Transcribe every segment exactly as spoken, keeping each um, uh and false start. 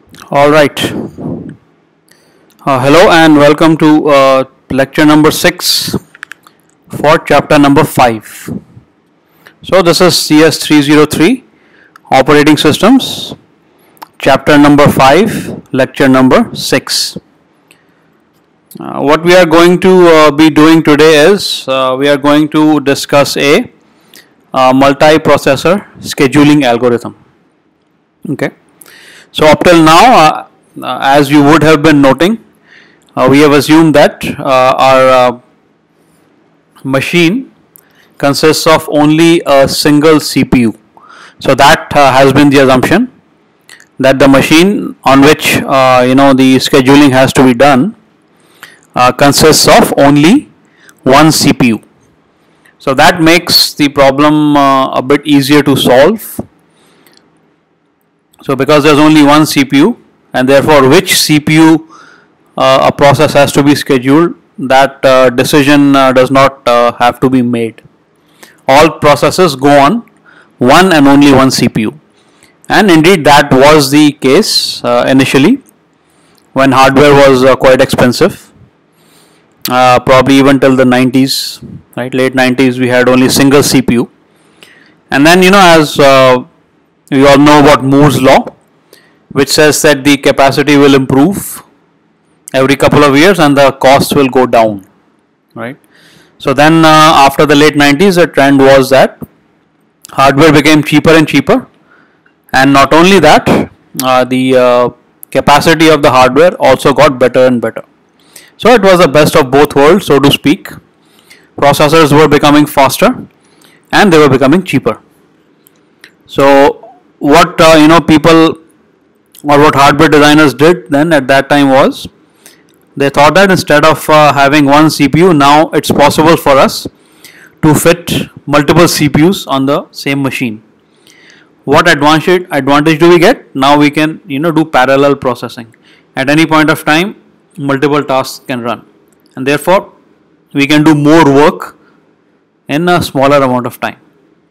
All right. Uh, hello and welcome to uh, lecture number six for chapter number five. So this is C S three oh three operating systems, chapter number five, lecture number six. Uh, what we are going to uh, be doing today is uh, we are going to discuss a uh, multiprocessor scheduling algorithm. Okay. So up till now, uh, uh, as you would have been noting, uh, we have assumed that uh, our uh, machine consists of only a single C P U. So that uh, has been the assumption that the machine on which uh, you know the scheduling has to be done uh, consists of only one C P U. So that makes the problem uh, a bit easier to solve. So because there is only one C P U and therefore which C P U uh, a process has to be scheduled, that uh, decision uh, does not uh, have to be made. All processes go on one and only one C P U, and indeed that was the case uh, initially when hardware was uh, quite expensive, uh, probably even till the nineties, right? Late nineties we had only single C P U, and then you know as uh, we all know about Moore's law, which says that the capacity will improve every couple of years and the cost will go down, right? So then uh, after the late nineties, the trend was that hardware became cheaper and cheaper, and not only that, uh, the uh, capacity of the hardware also got better and better. So it was the best of both worlds, so to speak. Processors were becoming faster and they were becoming cheaper. So what uh, you know people or what hardware designers did then at that time was they thought that instead of uh, having one C P U, now it's possible for us to fit multiple C P Us on the same machine. What advantage advantage do we get? Now we can you know do parallel processing. At any point of time, multiple tasks can run, and therefore we can do more work in a smaller amount of time.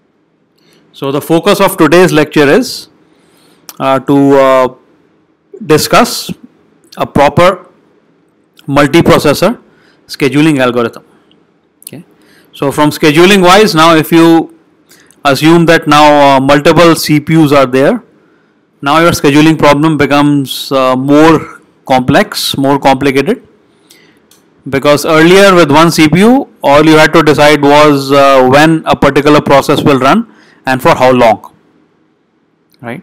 So the focus of today's lecture is uh, to uh, discuss a proper multiprocessor scheduling algorithm. Okay. So from scheduling wise, now if you assume that now uh, multiple C P Us are there, now your scheduling problem becomes uh, more complex, more complicated, because earlier with one C P U, all you had to decide was uh, when a particular process will run and for how long, right?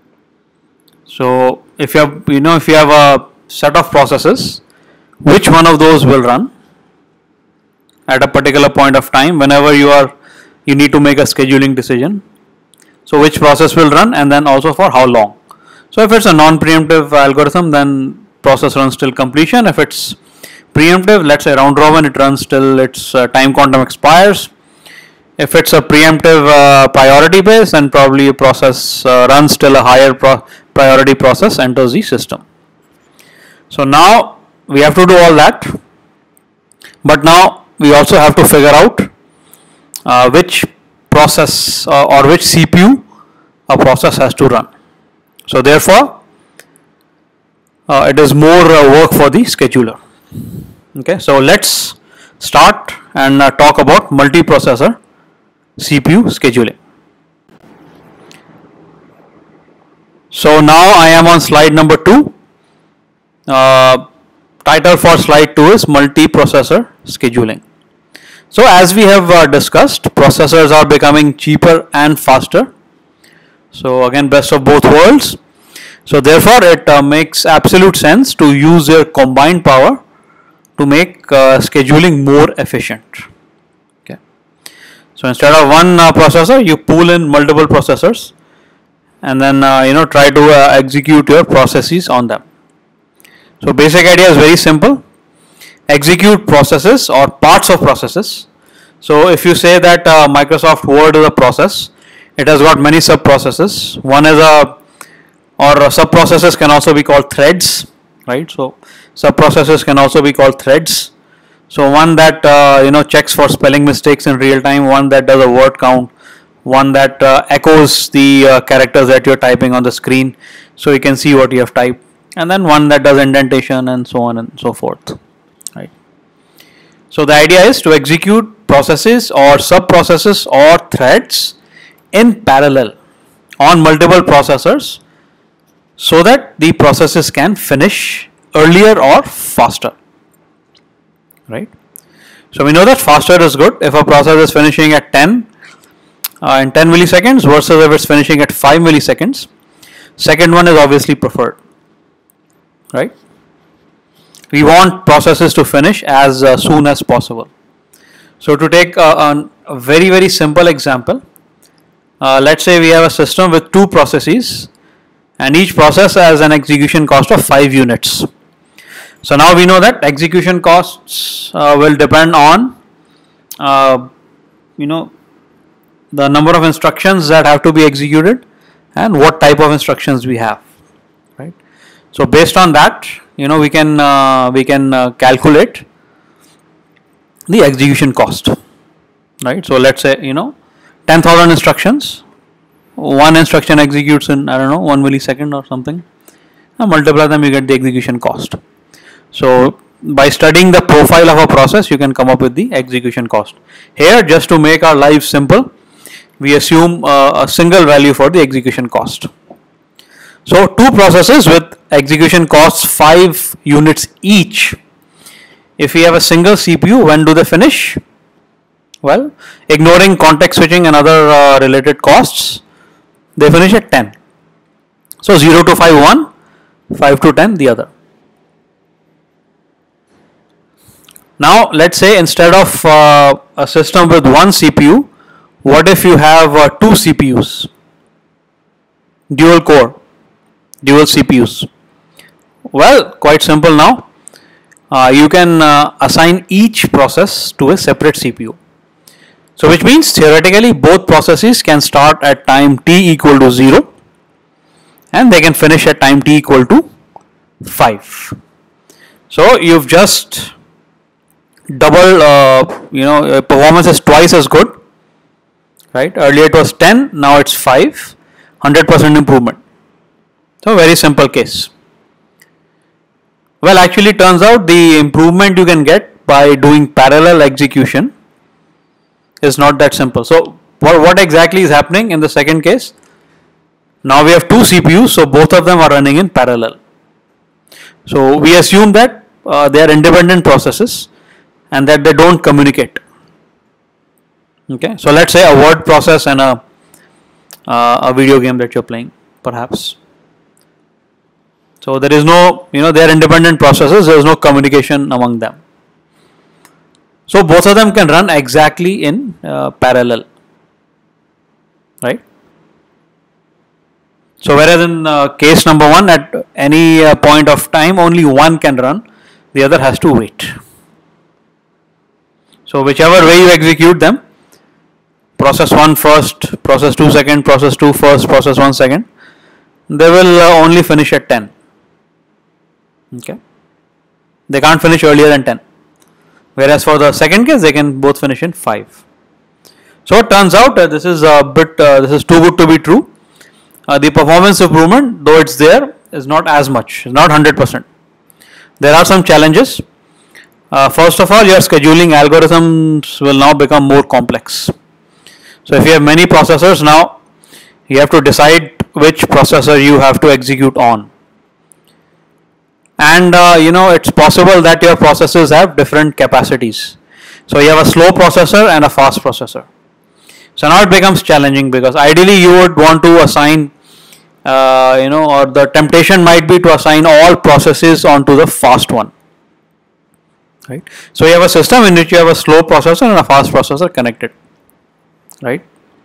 So if you have you know if you have a set of processes, which one of those will run at a particular point of time whenever you are you need to make a scheduling decision. So which process will run and then also for how long. So if it's a non-preemptive algorithm, then process runs till completion. If it's preemptive, let's say round robin, it runs till its uh, time quantum expires. If it's a preemptive uh, priority base, then probably a process uh, runs till a higher pro priority process enters the system. So now we have to do all that, but now we also have to figure out uh, which process uh, or which C P U a process has to run. So therefore, uh, it is more uh, work for the scheduler. Okay, so let's start and uh, talk about multiprocessor C P U scheduling. So now I am on slide number two. Uh, title for slide two is multiprocessor scheduling. So as we have uh, discussed, processors are becoming cheaper and faster. So again, best of both worlds. So therefore it uh, makes absolute sense to use their combined power to make uh, scheduling more efficient. Okay. So instead of one uh, processor, you pool in multiple processors and then uh, you know try to uh, execute your processes on them. So basic idea is very simple. Execute processes or parts of processes. So if you say that uh, Microsoft Word is a process, it has got many sub processes. One is a or sub processes can also be called threads, right? So sub processes can also be called threads. So one that uh, you know checks for spelling mistakes in real time, one that does a word count, one that uh, echoes the uh, characters that you're typing on the screen. so you can see what you have typed, and then one that does indentation and so on and so forth, right? So the idea is to execute processes or sub-processes or threads in parallel on multiple processors so that the processes can finish earlier or faster, right? So we know that faster is good if a process is finishing at ten uh, in ten milliseconds versus if it's finishing at five milliseconds. Second one is obviously preferred, right? We want processes to finish as uh, soon as possible. So to take uh, a very very simple example, uh, let's say we have a system with two processes and each process has an execution cost of five units. So now we know that execution costs uh, will depend on uh, you know the number of instructions that have to be executed and what type of instructions we have, right? So based on that, you know we can uh, we can uh, calculate the execution cost, right? So let's say you know ten thousand instructions, one instruction executes in I don't know one millisecond or something, and multiply them, you get the execution cost. So by studying the profile of a process, you can come up with the execution cost. Here, just to make our life simple, we assume uh, a single value for the execution cost. So two processes with execution costs five units each. If we have a single C P U, when do they finish? Well, ignoring context switching and other uh, related costs, they finish at ten. So zero to five one, five to ten the other. Now let's say instead of uh, a system with one C P U, what if you have uh, two C P Us, dual core, dual C P Us? Well, quite simple now. Uh, you can uh, assign each process to a separate C P U. So which means theoretically both processes can start at time t equal to zero and they can finish at time t equal to five. So you've just double, uh, you know, performance is twice as good, right? Earlier it was ten, now it's five, one hundred percent improvement. So very simple case. Well, actually turns out the improvement you can get by doing parallel execution is not that simple. So what, what exactly is happening in the second case? Now we have two C P Us, so both of them are running in parallel. So we assume that uh, they are independent processes and that they don't communicate. Okay, so let's say a word process and a uh, a video game that you're playing, perhaps. So there is no, you know, they are independent processes. There is no communication among them. So both of them can run exactly in uh, parallel, right? So whereas in uh, case number one, at any uh, point of time, only one can run, the other has to wait. So whichever way you execute them, process one first, process two second, process two first, process one second, they will uh, only finish at ten. Okay, they can't finish earlier than ten. Whereas for the second case, they can both finish in five. So it turns out uh, this is a bit, uh, this is too good to be true. Uh, the performance improvement, though it's there, is not as much, it's not one hundred percent. There are some challenges. Uh, first of all, your scheduling algorithms will now become more complex. So if you have many processors now, you have to decide which processor you have to execute on. And uh, you know, it's possible that your processors have different capacities. So you have a slow processor and a fast processor. So now it becomes challenging because ideally you would want to assign, uh, you know, or the temptation might be to assign all processes onto the fast one. Right? So you have a system in which you have a slow processor and a fast processor connected. Right?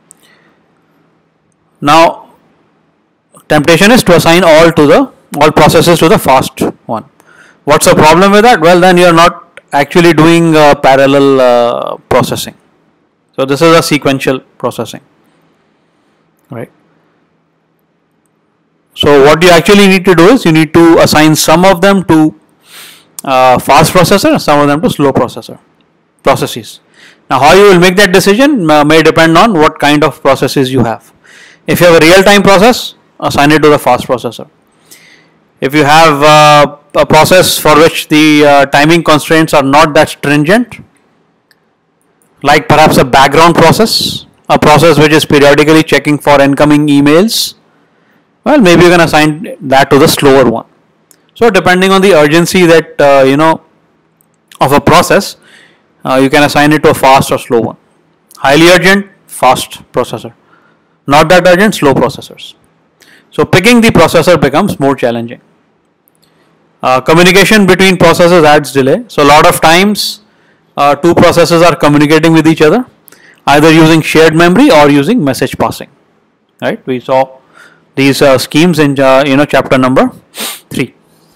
Now, temptation is to assign all to the all processes to the fast one. What's the problem with that? Well, then you are not actually doing uh, parallel uh, processing. So this is a sequential processing, right? So what you actually need to do is you need to assign some of them to uh, fast processor and some of them to slow processor processes. Now how you will make that decision uh, may depend on what kind of processes you have. If you have a real-time process, assign it to the fast processor. If you have uh, a process for which the uh, timing constraints are not that stringent, like perhaps a background process, a process which is periodically checking for incoming emails, well, maybe you can assign that to the slower one. So depending on the urgency that uh, you know of a process, uh, you can assign it to a fast or slow one. Highly urgent, fast processor. Not that urgent, slow processors. So picking the processor becomes more challenging. Uh, communication between processes adds delay. So a lot of times uh, two processes are communicating with each other, either using shared memory or using message passing. Right? We saw these uh, schemes in uh, you know chapter number three.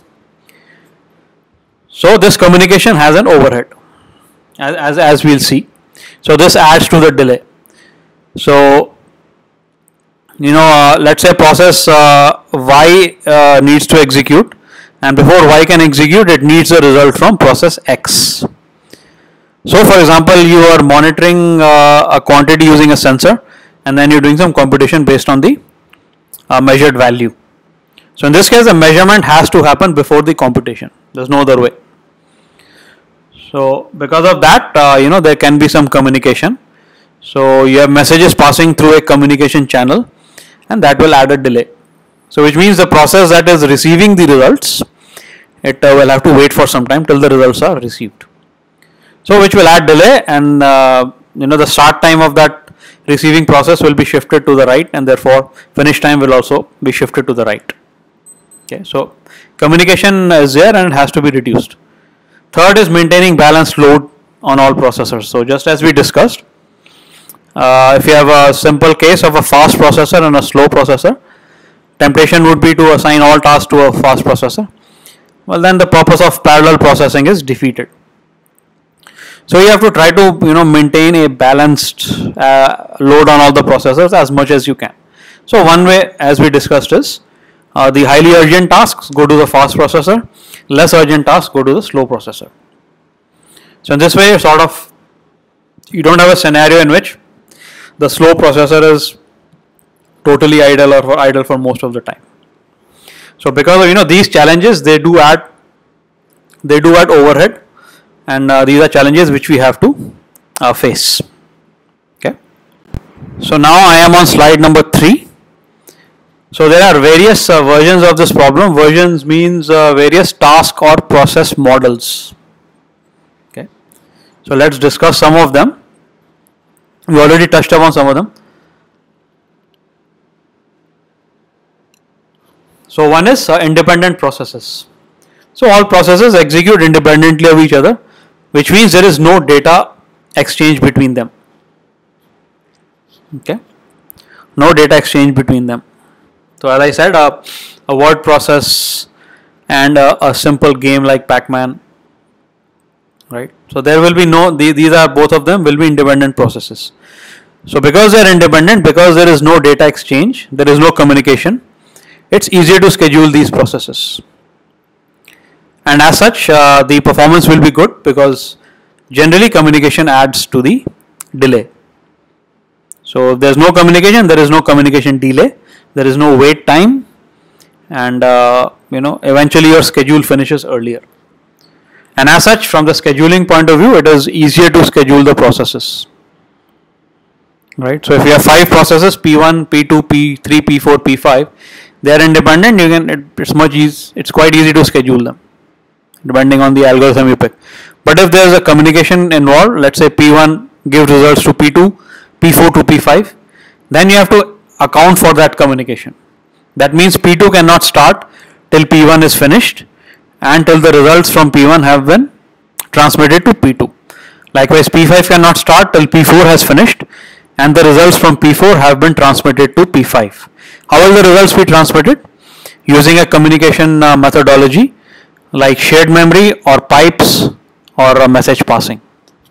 So this communication has an overhead, as, as, as we'll see. So this adds to the delay. So you know, uh, let's say process uh, Y uh, needs to execute, and before Y can execute, it needs a result from process X. So for example, you are monitoring uh, a quantity using a sensor, and then you're doing some computation based on the uh, measured value. So in this case, the measurement has to happen before the computation. There's no other way. So because of that, uh, you know, there can be some communication. So you have messages passing through a communication channel, and that will add a delay. So which means the process that is receiving the results, it uh, will have to wait for some time till the results are received. So which will add delay, and uh, you know the start time of that receiving process will be shifted to the right, and therefore finish time will also be shifted to the right. Okay, so communication is there and it has to be reduced. Third is maintaining balanced load on all processors. So just as we discussed, uh, if you have a simple case of a fast processor and a slow processor, temptation would be to assign all tasks to a fast processor. Well, then the purpose of parallel processing is defeated. So you have to try to you know maintain a balanced uh, load on all the processors as much as you can. So one way, as we discussed, is uh, the highly urgent tasks go to the fast processor, less urgent tasks go to the slow processor. So in this way, sort of you don't have a scenario in which the slow processor is totally idle or for idle for most of the time. So because of you know these challenges, they do add they do add overhead, and uh, these are challenges which we have to uh, face. Okay. So now I am on slide number three. So there are various uh, versions of this problem. Versions means uh, various task or process models. Okay. So let's discuss some of them. We already touched upon some of them. So one is uh, independent processes. So all processes execute independently of each other, which means there is no data exchange between them. Okay. No data exchange between them. So as I said, uh, a word process and uh, a simple game like Pac-Man, right? So there will be no, the, these are both of them will be independent processes. So because they are independent, because there is no data exchange, there is no communication, it's easier to schedule these processes. And as such, uh, the performance will be good because generally communication adds to the delay. So if there is no communication, there is no communication delay. There is no wait time, and uh, you know eventually your schedule finishes earlier. And as such, from the scheduling point of view, it is easier to schedule the processes. Right. So if you have five processes, P one, P two, P three, P four, P five, they are independent. You can it, it's much easy. It's quite easy to schedule them, depending on the algorithm you pick. But if there is a communication involved, let's say P one gives results to P two, P four to P five, then you have to account for that communication. That means P two cannot start till P one is finished and till the results from P one have been transmitted to P two. Likewise, P five cannot start till P four has finished and the results from P four have been transmitted to P five. How will the results be transmitted? Using a communication uh, methodology like shared memory or pipes or uh, message passing.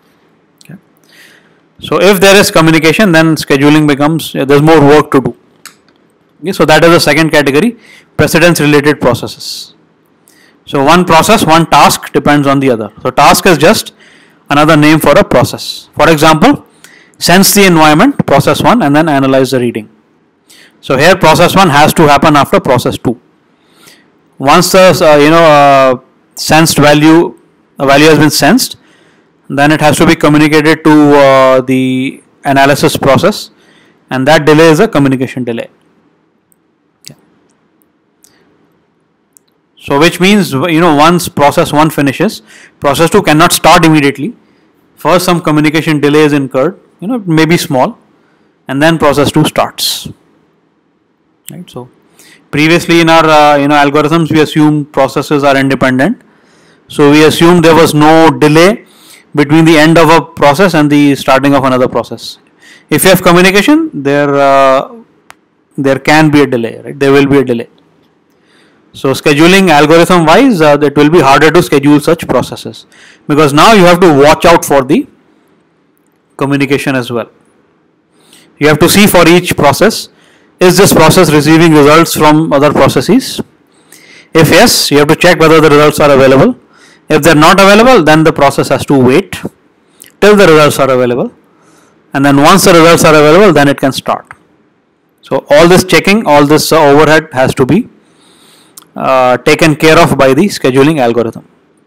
So if there is communication, then scheduling becomes, yeah, there's more work to do. Okay, so that is the second category, precedence related processes. So one process, one task depends on the other. So task is just another name for a process. For example, sense the environment, process one, and then analyze the reading. So here process one has to happen after process two. Once the uh, you know uh, sensed value a value has been sensed, then it has to be communicated to uh, the analysis process, and that delay is a communication delay. Okay. So which means, you know, once process one finishes, process two cannot start immediately. First some communication delay is incurred, you know, maybe small, and then process two starts. Right. So previously in our uh, you know algorithms, we assumed processes are independent. So we assumed there was no delay between the end of a process and the starting of another process. If you have communication, there uh, there can be a delay, right? There will be a delay. So scheduling algorithm wise, uh, it will be harder to schedule such processes, because now you have to watch out for the communication as well. You have to see for each process, is this process receiving results from other processes? If yes, you have to check whether the results are available. If they are not available, then the process has to wait till the results are available, and then once the results are available, then it can start. So all this checking, all this uh, overhead has to be uh, taken care of by the scheduling algorithm.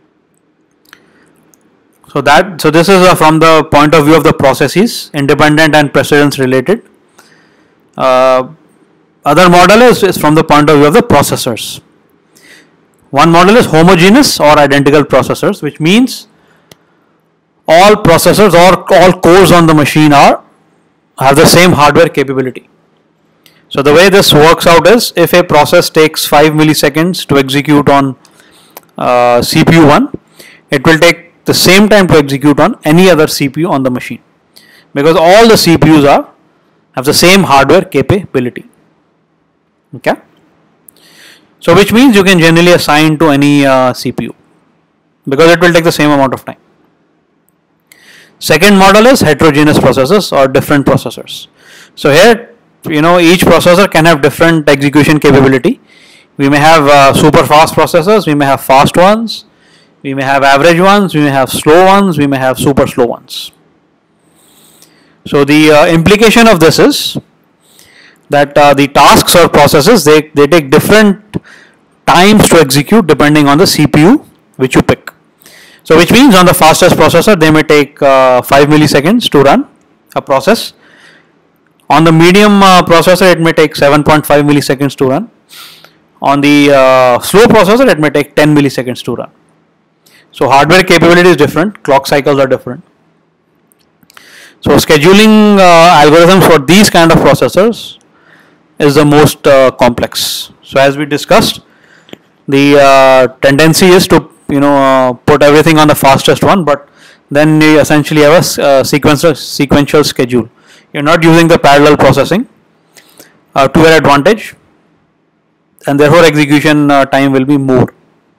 So that so this is uh, from the point of view of the processes, independent and precedence related. Uh, other model is, is from the point of view of the processors. One model is homogeneous or identical processors, which means all processors or all cores on the machine are have the same hardware capability. So the way this works out is, if a process takes five milliseconds to execute on uh, C P U one, it will take the same time to execute on any other C P U on the machine, because all the C P Us are have the same hardware capability. Okay. So which means you can generally assign to any uh, C P U, because it will take the same amount of time. Second model is heterogeneous processors or different processors. So here, you know, each processor can have different execution capability. We may have uh, super fast processors, we may have fast ones, we may have average ones, we may have slow ones, we may have super slow ones. So the uh, implication of this is that uh, the tasks or processes, they, they take different times to execute depending on the C P U which you pick. So which means on the fastest processor, they may take uh, five milliseconds to run a process. On the medium uh, processor, it may take seven point five milliseconds to run. On the uh, slow processor, it may take ten milliseconds to run. So hardware capability is different, clock cycles are different. So scheduling uh, algorithms for these kind of processors is the most uh, complex. So as we discussed, the uh, tendency is to you know uh, put everything on the fastest one, but then you essentially have a uh, sequential sequential schedule. You're not using the parallel processing uh, to your advantage, and therefore execution uh, time will be more.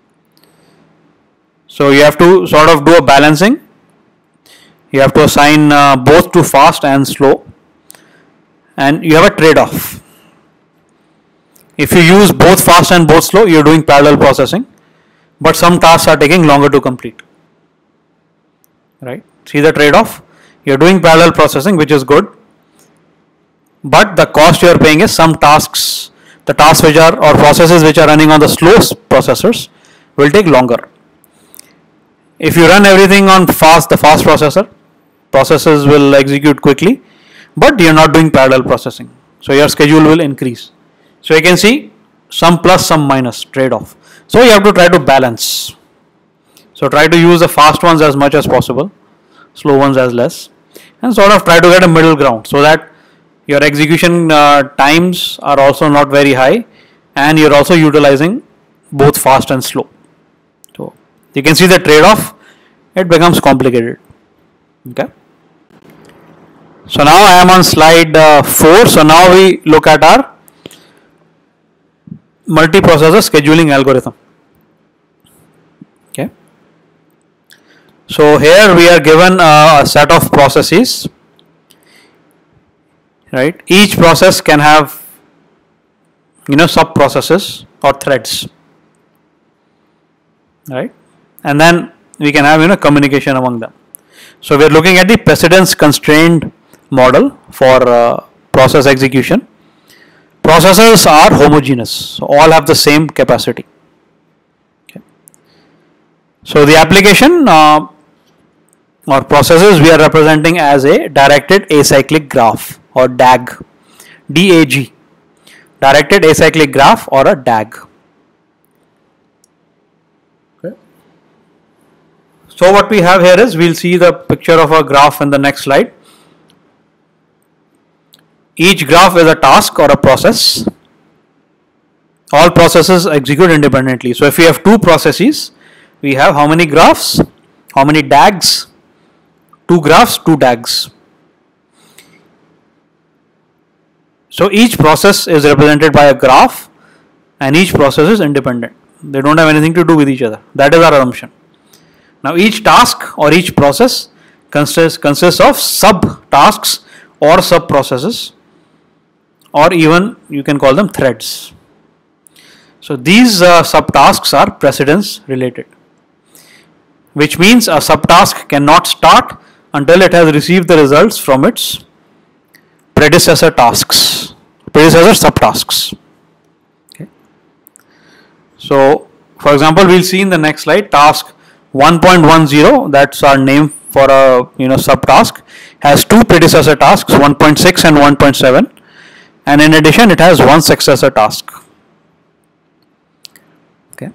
So you have to sort of do a balancing. You have to assign uh, both to fast and slow, and you have a trade-off. If you use both fast and both slow, you're doing parallel processing, but some tasks are taking longer to complete. Right? See the trade-off? You're doing parallel processing, which is good, but the cost you're paying is some tasks, the tasks which are or processes which are running on the slow processors will take longer. If you run everything on fast, the fast processor, processes will execute quickly, but you're not doing parallel processing. So your schedule will increase. So you can see some plus, some minus trade-off. So you have to try to balance. So try to use the fast ones as much as possible, slow ones as less, and sort of try to get a middle ground so that your execution uh, times are also not very high, and you're also utilizing both fast and slow. So you can see the trade-off, it becomes complicated. Okay. So now I am on slide uh, four. So now we look at our multiprocessor scheduling algorithm. Okay. So here we are given uh, a set of processes. Right. Each process can have you know sub processes or threads. Right. And then we can have you know communication among them. So we are looking at the precedence constrained model for uh, process execution. Processors are homogeneous, so all have the same capacity. So the application uh, or processes we are representing as a directed acyclic graph or D A G, D A G, directed acyclic graph or a D A G. Okay. So what we have here is, we'll see the picture of a graph in the next slide. Each graph is a task or a process. All processes execute independently. So if we have two processes, we have how many graphs? How many D A Gs? Two graphs, two D A Gs. So each process is represented by a graph and each process is independent. They don't have anything to do with each other. That is our assumption. Now each task or each process consists, consists of sub-tasks or sub-processes, or even you can call them threads. So these uh, subtasks are precedence related, which means a subtask cannot start until it has received the results from its predecessor tasks, predecessor subtasks. Okay. So for example, we'll see in the next slide, task one point one zero, that's our name for a you know subtask, has two predecessor tasks, one point six and one point seven, and in addition it has one successor task. Okay.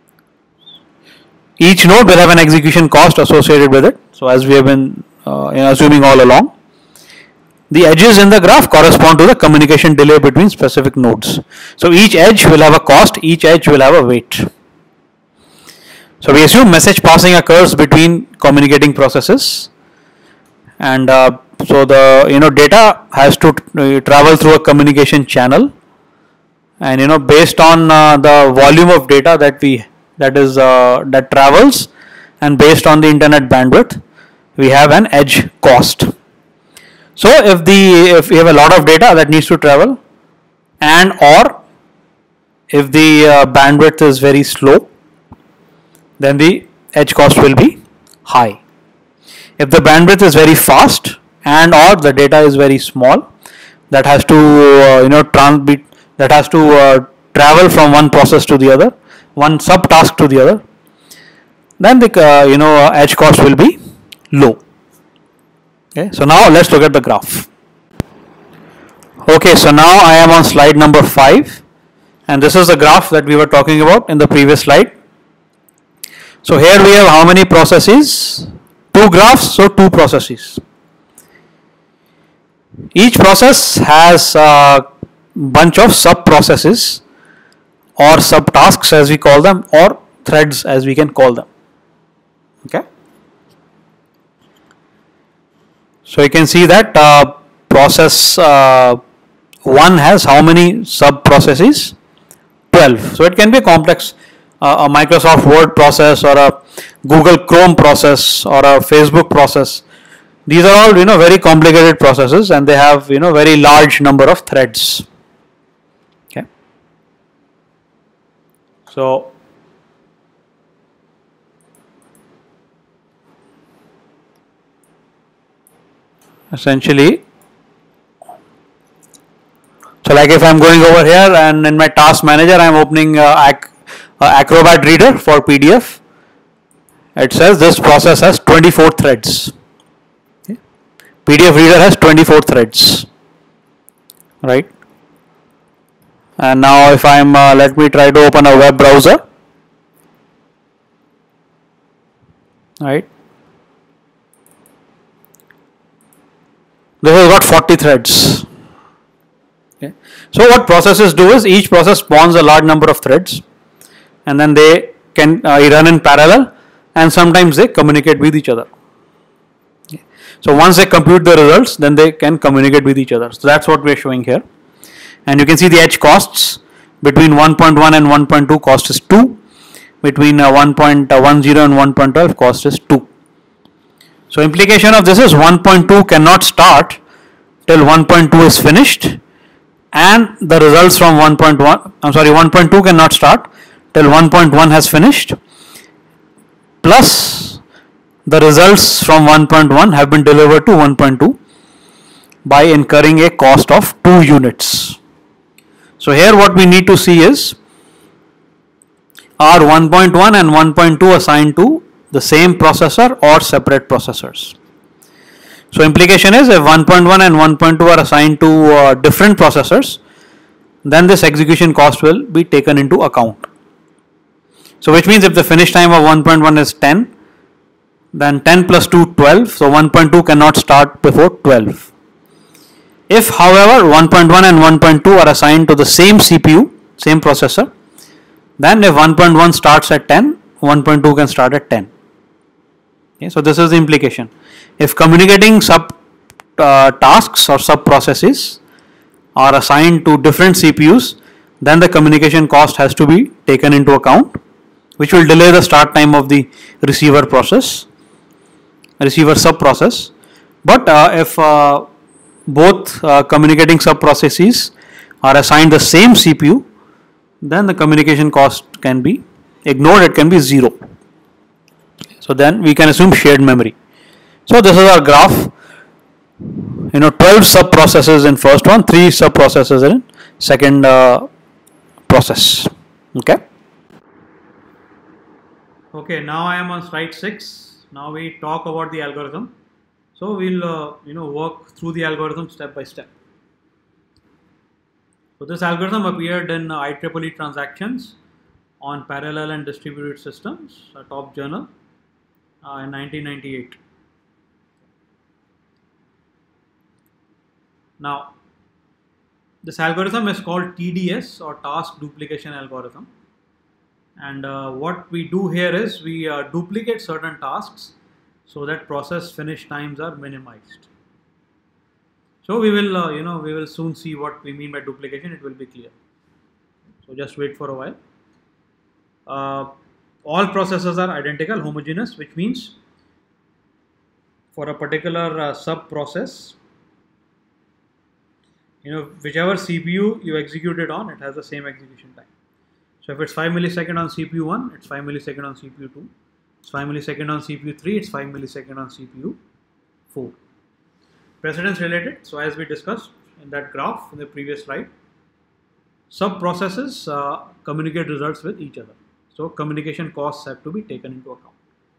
Each node will have an execution cost associated with it. So as we have been uh, you know, assuming all along, the edges in the graph correspond to the communication delay between specific nodes. So each edge will have a cost, each edge will have a weight. So we assume message passing occurs between communicating processes, and uh, so the you know data has to uh, travel through a communication channel, and you know based on uh, the volume of data that we that is uh, that travels, and based on the internet bandwidth, we have an edge cost. So if the if we have a lot of data that needs to travel, and or if the uh, bandwidth is very slow, then the edge cost will be high. If the bandwidth is very fast and or the data is very small, that has to uh, you know transmit that has to uh, travel from one process to the other, one subtask to the other, then the uh, you know uh, edge cost will be low. Okay, so now let's look at the graph. Okay, so now I am on slide number five, and this is the graph that we were talking about in the previous slide. So here we have how many processes? Two graphs, so two processes. Each process has a bunch of sub processes or subtasks as we call them, or threads as we can call them. Okay. So you can see that uh, process uh, one has how many sub processes? twelve. So it can be complex. Uh, a Microsoft Word process, or a Google Chrome process, or a Facebook process. These are all you know very complicated processes, and they have you know very large number of threads. Okay. So essentially, so like if I'm going over here and in my task manager I'm opening uh, Ac uh, Acrobat Reader for P D F, it says this process has twenty-four threads. Okay. P D F Reader has twenty-four threads, right? And now if I'm uh, let me try to open a web browser, right? This has got forty threads. Okay. So what processes do is, each process spawns a large number of threads, and then they can uh, run in parallel, and sometimes they communicate with each other. Okay. So once they compute the results, then they can communicate with each other. So that's what we are showing here, and you can see the edge costs between one point one and one point two cost is two, between uh, one point one zero and one point twelve cost is two. So implication of this is one point two cannot start till one point two is finished, and the results from one point one, I'm sorry, one point two cannot start till one point one has finished, plus the results from one point one have been delivered to one point two by incurring a cost of two units. So here what we need to see is, are one point one and one point two assigned to the same processor or separate processors. So implication is if one point one and one point two are assigned to uh, different processors, then this execution cost will be taken into account. So which means if the finish time of one point one is ten, then ten plus two, twelve, so one point two cannot start before twelve. If however one point one and one point two are assigned to the same C P U, same processor, then if one point one starts at ten, one point two can start at ten. Okay, so this is the implication. If communicating sub uh, tasks or sub processes are assigned to different C P Us, then the communication cost has to be taken into account, which will delay the start time of the receiver process, receiver sub process. But uh, if uh, both uh, communicating sub processes are assigned the same C P U, then the communication cost can be ignored, it can be zero. So then we can assume shared memory. So this is our graph. You know, twelve sub processes in first one, three sub processes in second uh, process. Okay. Okay, now I am on slide six. Now we talk about the algorithm. So we'll uh, you know work through the algorithm step by step. So this algorithm appeared in uh, I triple E Transactions on Parallel and Distributed Systems, a top journal, uh, in nineteen ninety-eight. Now, this algorithm is called T D S, or Task Duplication Algorithm. And uh, what we do here is we uh, duplicate certain tasks so that process finish times are minimized. So we will, uh, you know, we will soon see what we mean by duplication. It will be clear. So just wait for a while. Uh, all processes are identical, homogeneous, which means for a particular uh, sub process, you know, whichever C P U you execute it on, it has the same execution time. So if it's five milliseconds on C P U one, it's five milliseconds on C P U two. It's five milliseconds on C P U three, it's five milliseconds on C P U four. Precedence related. So as we discussed in that graph in the previous slide, sub processes uh, communicate results with each other. So communication costs have to be taken into account.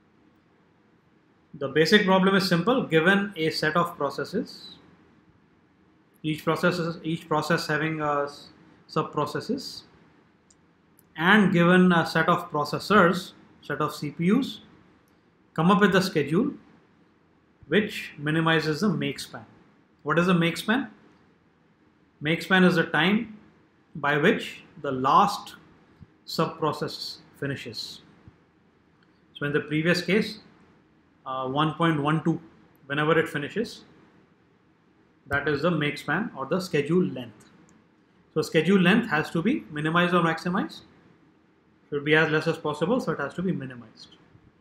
The basic problem is simple. Given a set of processes, each process each process having uh, sub processes, and given a set of processors, set of C P Us, come up with a schedule which minimizes the make span. What is the make span? Make span is the time by which the last sub process finishes. So in the previous case, uh, one point one two, whenever it finishes, that is the make span or the schedule length. So schedule length has to be minimized or maximized. Should be as less as possible, so it has to be minimized.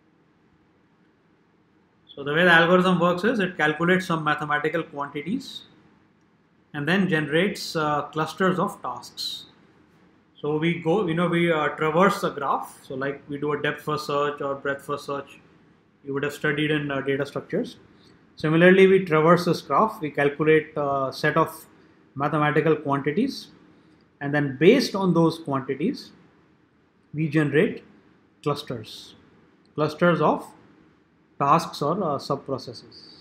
So the way the algorithm works is it calculates some mathematical quantities and then generates uh, clusters of tasks. So we go, you know, we uh, traverse the graph. So like we do a depth first search or breadth first search. You would have studied in uh, data structures. Similarly, we traverse this graph. We calculate a set of mathematical quantities, and then based on those quantities, we generate clusters, clusters of tasks or uh, sub processes.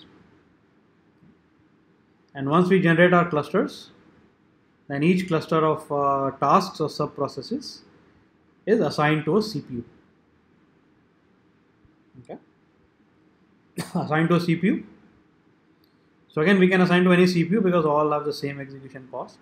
And once we generate our clusters, then each cluster of uh, tasks or sub processes is assigned to a C P U. Okay, assigned to a C P U. So again, we can assign to any C P U because all have the same execution cost.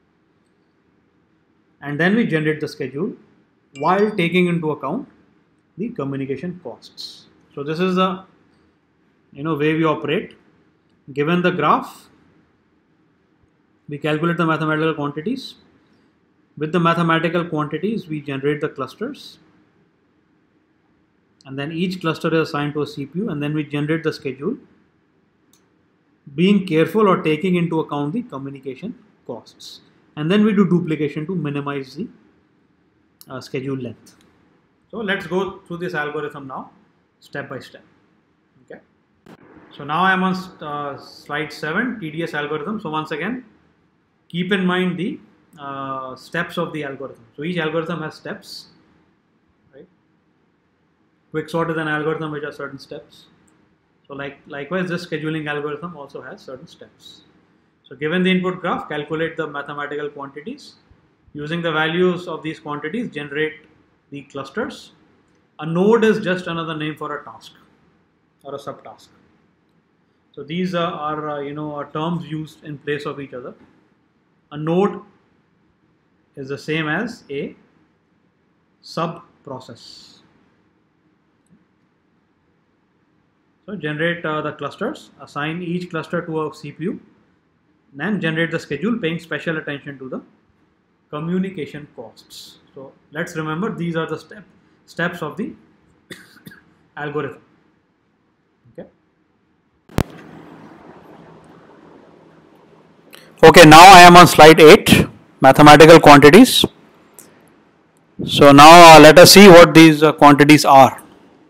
And then we generate the schedule while taking into account the communication costs. So this is the you know way we operate. Given the graph, we calculate the mathematical quantities. With the mathematical quantities, we generate the clusters, and then each cluster is assigned to a C P U, and then we generate the schedule, being careful or taking into account the communication costs. And then we do duplication to minimize the uh, schedule length. So let's go through this algorithm now, step by step. Okay. So now I am on uh, slide seven, T D S algorithm. So once again, keep in mind the uh, steps of the algorithm. So each algorithm has steps. Quicksort is an algorithm which has certain steps. So like likewise, this scheduling algorithm also has certain steps. So given the input graph, calculate the mathematical quantities. Using the values of these quantities, generate the clusters. A node is just another name for a task or a subtask. So these uh, are uh, you know are terms used in place of each other. A node is the same as a sub process. So generate uh, the clusters, assign each cluster to a C P U, then generate the schedule, paying special attention to the communication costs. So let's remember these are the step steps of the algorithm. Okay. Okay, now I am on slide eight, mathematical quantities. So now uh, let us see what these uh, quantities are.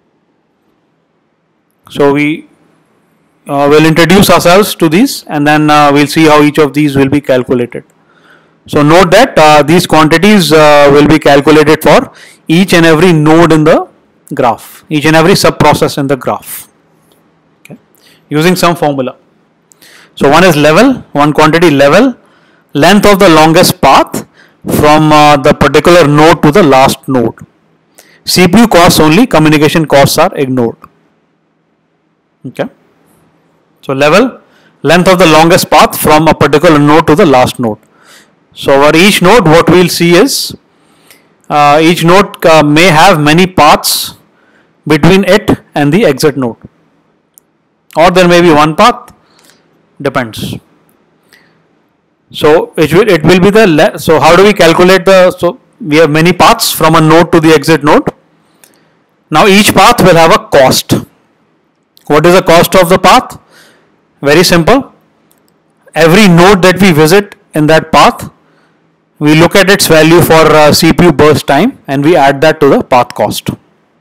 So we uh, will introduce ourselves to these, and then uh, we'll see how each of these will be calculated. So note that uh, these quantities uh, will be calculated for each and every node in the graph, each and every sub-process in the graph, okay, using some formula. So one is level, one quantity level, length of the longest path from uh, the particular node to the last node. C P U costs only, communication costs are ignored. Okay. So level, length of the longest path from a particular node to the last node. So for each node, what we will see is uh, each node uh, may have many paths between it and the exit node, or there may be one path, depends. So it will, it will be the, so how do we calculate the, so we have many paths from a node to the exit node. Now each path will have a cost. What is the cost of the path? Very simple. Every node that we visit in that path, we look at its value for uh, C P U burst time and we add that to the path cost.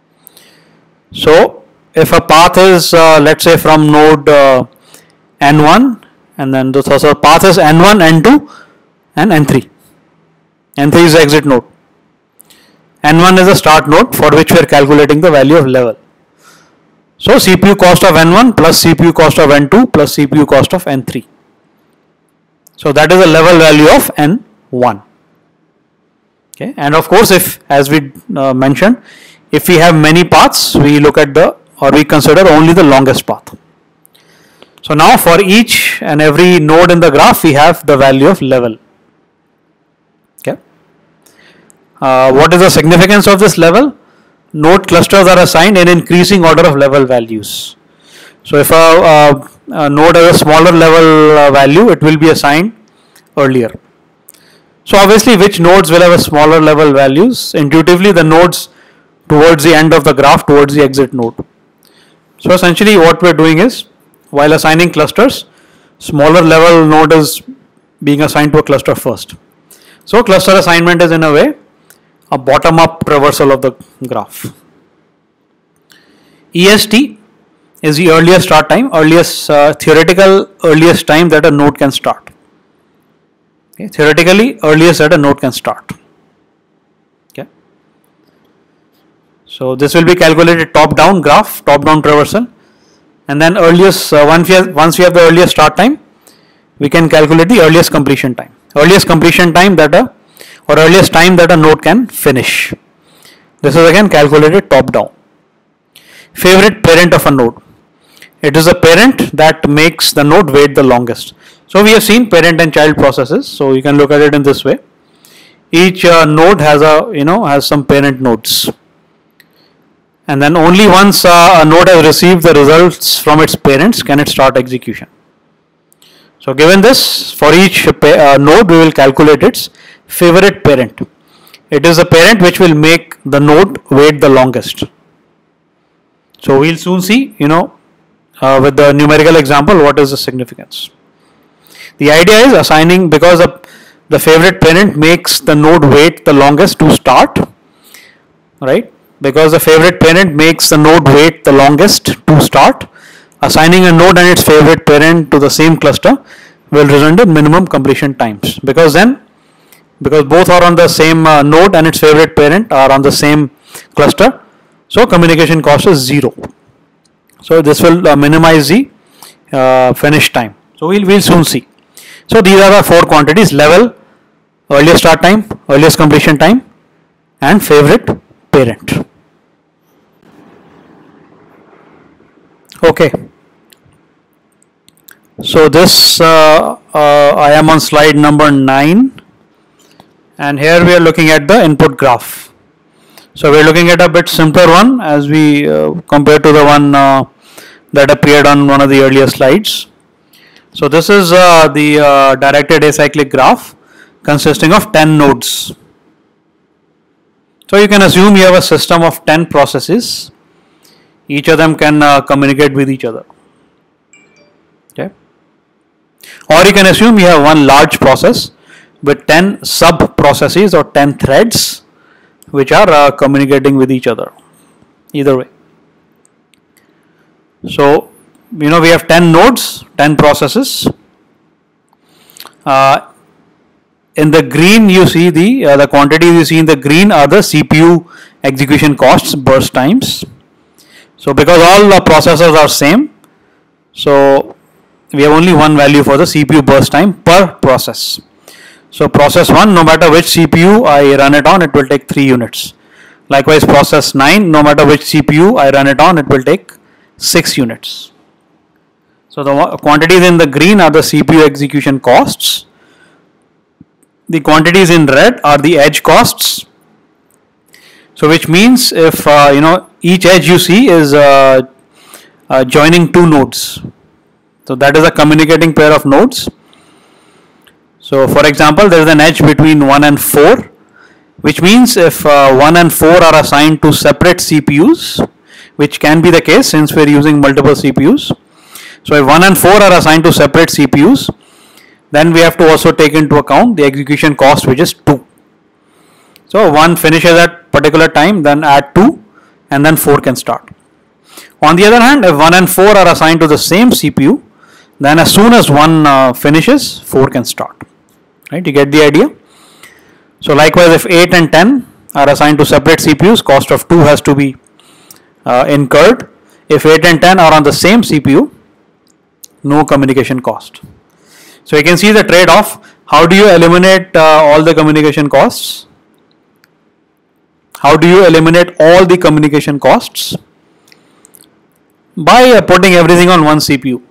So if a path is uh, let's say from node uh, N one, and then the so path is N one, N two and N three. N three is the exit node. N one is the start node for which we are calculating the value of level. So C P U cost of N one plus C P U cost of N two plus C P U cost of N three. So that is the level value of N one. Okay, and of course, if as we uh, mentioned, if we have many paths, we look at the or we consider only the longest path. So now for each and every node in the graph, we have the value of level. Okay. Uh, what is the significance of this level? Node clusters are assigned in increasing order of level values. So if a, a, a node has a smaller level uh, value, it will be assigned earlier. So obviously, which nodes will have a smaller level values? Intuitively, the nodes towards the end of the graph, towards the exit node. So essentially what we are doing is, while assigning clusters, smaller level node is being assigned to a cluster first. So cluster assignment is in a way a bottom-up traversal of the graph. E S T is the earliest start time, earliest uh, theoretical earliest time that a node can start. Okay. Theoretically, earliest that a node can start. Okay. So this will be calculated top-down graph, top-down traversal, and then earliest uh, once we have, once we have the earliest start time, we can calculate the earliest completion time. Earliest completion time that a or earliest time that a node can finish. This is again calculated top down. Favorite parent of a node. It is a parent that makes the node wait the longest. So we have seen parent and child processes. So you can look at it in this way. Each uh, node has a you know has some parent nodes, and then only once uh, a node has received the results from its parents can it start execution. So given this, for each uh, node we will calculate its favorite parent. It is a parent which will make the node wait the longest. So we'll soon see, you know, uh, with the numerical example, what is the significance. The idea is assigning, because the, the favorite parent makes the node wait the longest to start, right? Because the favorite parent makes the node wait the longest to start, assigning a node and its favorite parent to the same cluster will result in minimum completion times, because then because both are on the same uh, node and its favorite parent are on the same cluster, So communication cost is zero. So this will uh, minimize the uh, finish time. So we'll, we'll soon see. So these are the four quantities: level, earliest start time, earliest completion time, and favorite parent. Okay. So this uh, uh, I am on slide number nine, and here we are looking at the input graph. So we are looking at a bit simpler one as we uh, compared to the one uh, that appeared on one of the earlier slides. So this is uh, the uh, directed acyclic graph consisting of ten nodes. So you can assume you have a system of ten processes. Each of them can uh, communicate with each other. Okay. Or you can assume you have one large process with ten sub processes or ten threads which are uh, communicating with each other. Either way. So, you know, we have ten nodes, ten processes. Uh, in the green you see the uh, the quantities you see in the green are the C P U execution costs, burst times. So because all the processors are same, so we have only one value for the C P U burst time per process. So process one, no matter which C P U I run it on, it will take three units. Likewise process nine, no matter which C P U I run it on, it will take six units. So the quantities in the green are the C P U execution costs. The quantities in red are the edge costs. So which means if uh, you know each edge you see is uh, uh, joining two nodes. So that is a communicating pair of nodes. So for example, there is an edge between one and four, which means if uh, one and four are assigned to separate C P Us, which can be the case since we are using multiple C P Us. So if one and four are assigned to separate C P Us, then we have to also take into account the execution cost, which is two. So one finishes at particular time, then add two, and then four can start. On the other hand, if one and four are assigned to the same C P U, then as soon as one uh, finishes, four can start. Right? You get the idea? So likewise, if eight and ten are assigned to separate C P Us, cost of two has to be uh, incurred. If eight and ten are on the same C P U, no communication cost. So you can see the trade-off. How do you eliminate uh, all the communication costs? How do you eliminate all the communication costs? By uh, putting everything on one C P U.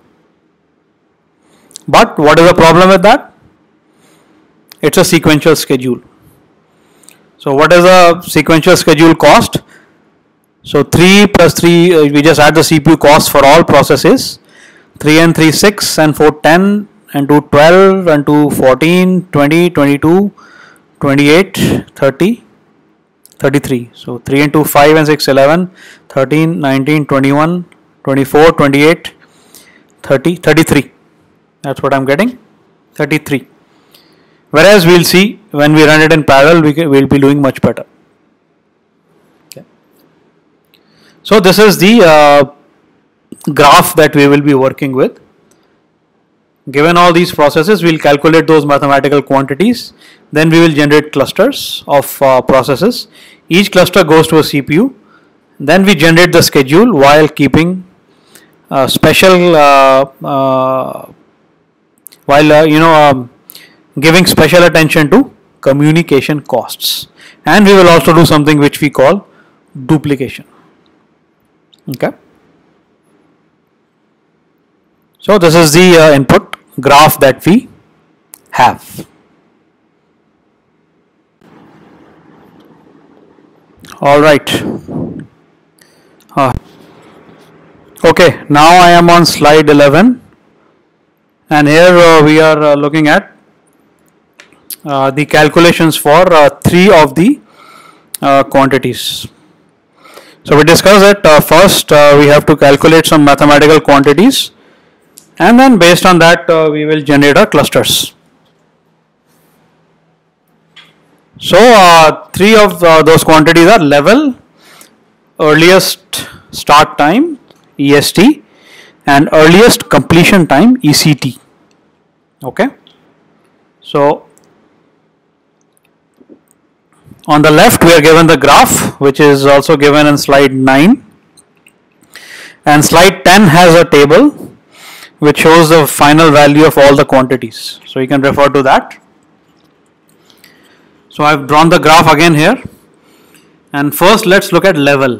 But what is the problem with that? It's a sequential schedule. So what is a sequential schedule cost? So three plus three, uh, we just add the C P U cost for all processes. three and three, six, and four, ten, and two, twelve, and two, fourteen, twenty, twenty-two, twenty-eight, thirty, thirty-three. So three and two, five, and six, eleven, thirteen, nineteen, twenty-one, twenty-four, twenty-eight, thirty, thirty-three. That's what I'm getting, thirty-three. Whereas we'll see when we run it in parallel, we can, we'll be doing much better. Okay. So this is the uh, graph that we will be working with. Given all these processes, we'll calculate those mathematical quantities. Then we will generate clusters of uh, processes. Each cluster goes to a C P U. Then we generate the schedule while keeping uh, special, uh, uh, while uh, you know, um, giving special attention to communication costs. And we will also do something which we call duplication. Okay. So this is the uh, input graph that we have. All right. Uh, okay, now I am on slide eleven, and here uh, we are uh, looking at uh, the calculations for uh, three of the uh, quantities. So we discussed that uh, first uh, we have to calculate some mathematical quantities, and then based on that uh, we will generate our clusters. So uh, three of uh, those quantities are level, earliest start time E S T, and earliest completion time E C T. Okay. So On the left we are given the graph, which is also given in slide nine, and slide ten has a table which shows the final value of all the quantities. So you can refer to that. So I have drawn the graph again here, and first let's look at level.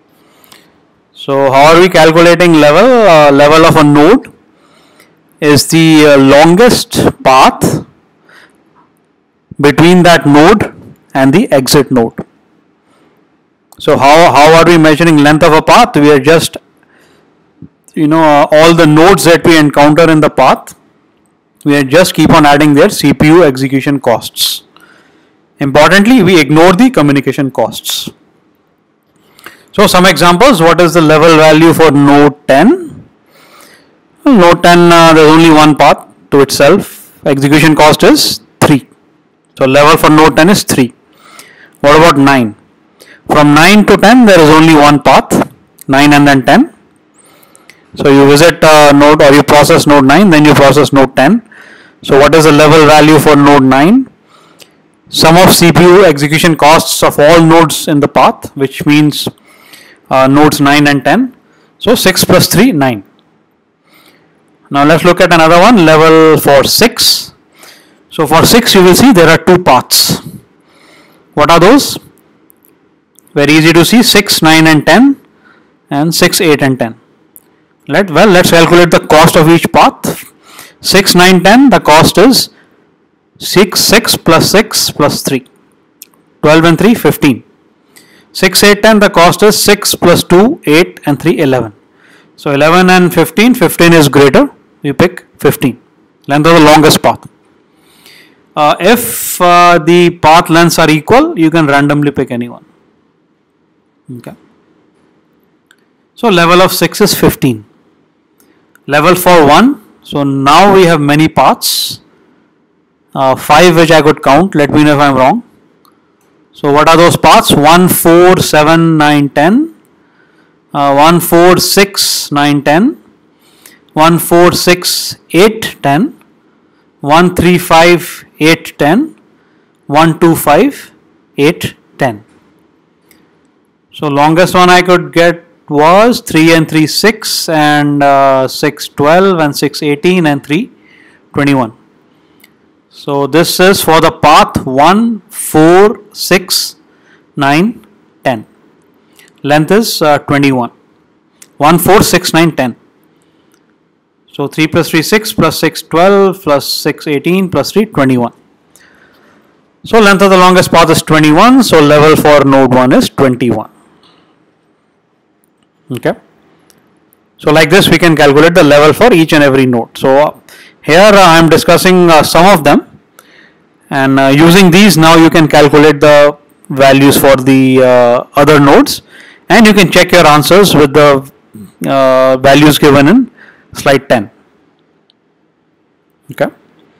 So how are we calculating level? Uh, level of a node is the uh, longest path between that node and the exit node. So how, how are we measuring length of a path? We are just, you know, uh, all the nodes that we encounter in the path, we are just keep on adding their C P U execution costs. Importantly, we ignore the communication costs. So some examples, what is the level value for node ten? Well, node ten, uh, there is only one path to itself, execution cost is three. So level for node ten is three. What about nine? From nine to ten there is only one path, nine and then ten. So you visit uh, node or you process node nine, then you process node ten. So what is the level value for node nine? Sum of C P U execution costs of all nodes in the path, which means uh, nodes nine and ten. So six plus three, nine. Now let's look at another one, level for six. So for six you will see there are two paths. What are those? Very easy to see, six, nine and ten, and six, eight and ten. Let, well, let's calculate the cost of each path. six, nine, ten, the cost is six, six plus six plus three. twelve and three, fifteen. six, eight, ten, the cost is six plus two, eight and three, eleven. So eleven and fifteen, fifteen is greater, we pick fifteen. Length of the longest path. Uh, if uh, the path lengths are equal, you can randomly pick any one. Okay. So level of six is fifteen. Level for one, so now we have many paths. Uh, five which I could count, let me know if I am wrong. So what are those paths? one, four, seven, nine, ten. Uh, one, four, six, nine, ten. one, four, six, eight, ten. one, three, five, eight, ten. one, two, five, eight, ten. So longest one I could get was three and three, six, and uh, six, twelve, and six, eighteen, and three, twenty-one. So this is for the path one, four, six, nine, ten. Length is uh, twenty-one. one, four, six, nine, ten. So three plus three, six, plus six, twelve, plus six, eighteen, plus three, twenty-one. So length of the longest path is twenty-one. So level for node one is twenty-one. Okay. So like this we can calculate the level for each and every node. So uh, here uh, I am discussing uh, some of them, and uh, using these now you can calculate the values for the uh, other nodes, and you can check your answers with the uh, values given in slide ten. Okay.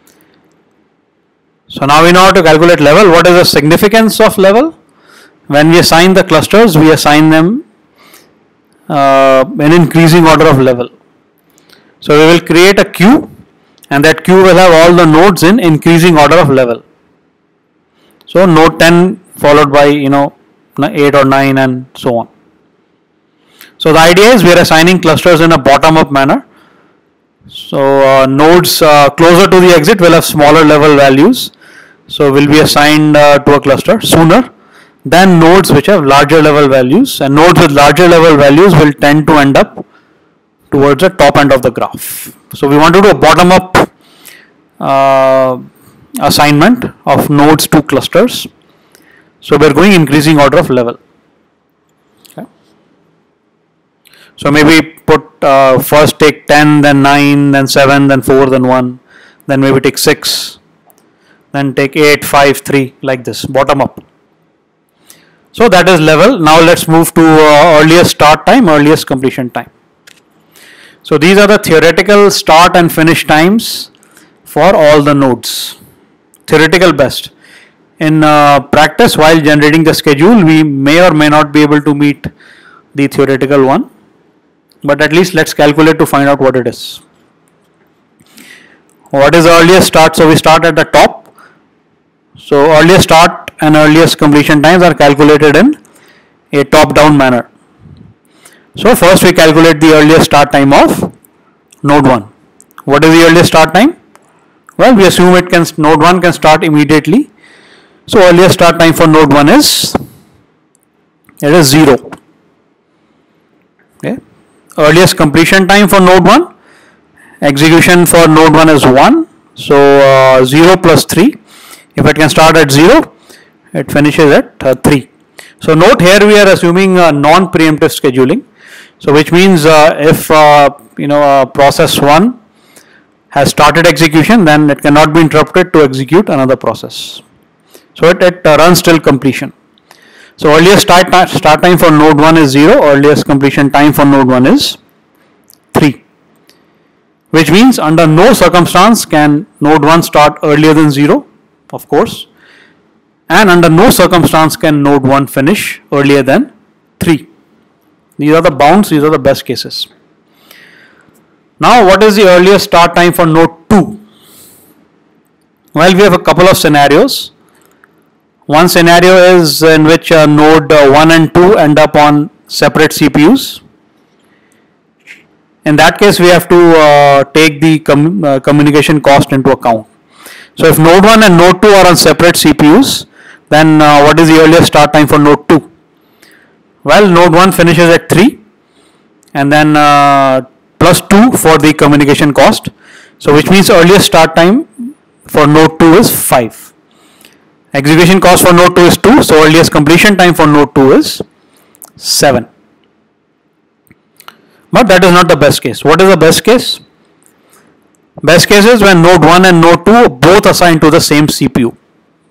So now we know how to calculate level. What is the significance of level? When we assign the clusters, we assign them uh, an increasing order of level. So we will create a queue, and that queue will have all the nodes in increasing order of level. So node ten followed by, you know, eight or nine and so on. So the idea is we are assigning clusters in a bottom up manner. So uh, nodes uh, closer to the exit will have smaller level values, so will be assigned uh, to a cluster sooner than nodes which have larger level values, and nodes with larger level values will tend to end up towards the top end of the graph. So we want to do a bottom up uh, assignment of nodes to clusters. So we are going increasing order of level. Okay. So maybe put uh, first take ten, then nine, then seven, then four, then one, then maybe take six, then take eight, five, three, like this, bottom up. So that is level. Now let's move to uh, earliest start time, earliest completion time. So these are the theoretical start and finish times for all the nodes. Theoretical best. In uh, practice, while generating the schedule, we may or may not be able to meet the theoretical one, but at least let's calculate to find out what it is. What is the earliest start? So we start at the top. So earliest start and earliest completion times are calculated in a top-down manner. So first we calculate the earliest start time of node one. What is the earliest start time? Well, we assume it can node one can start immediately. So earliest start time for node one is it is zero. Okay. Earliest completion time for node one, execution for node one is one. So uh, zero plus three. If it can start at zero, it finishes at uh, three. So note here we are assuming uh, non-preemptive scheduling. So which means uh, if uh, you know uh, process one has started execution, then it cannot be interrupted to execute another process. So it, it uh, runs till completion. So earliest start, start time for node one is zero, earliest completion time for node one is three. Which means under no circumstance can node one start earlier than zero, of course, and under no circumstance can node one finish earlier than three. These are the bounds, these are the best cases. Now what is the earliest start time for node two? Well, we have a couple of scenarios. One scenario is in which uh, node uh, one and two end up on separate C P Us. In that case, we have to uh, take the com uh, communication cost into account. So if node one and node two are on separate C P Us, then uh, what is the earliest start time for node two? Well, node one finishes at three and then uh, plus two for the communication cost. So which means earliest start time for node two is five. Execution cost for node two is two, so earliest completion time for node two is seven. But that is not the best case. What is the best case? Best case is when node one and node two both assigned to the same C P U.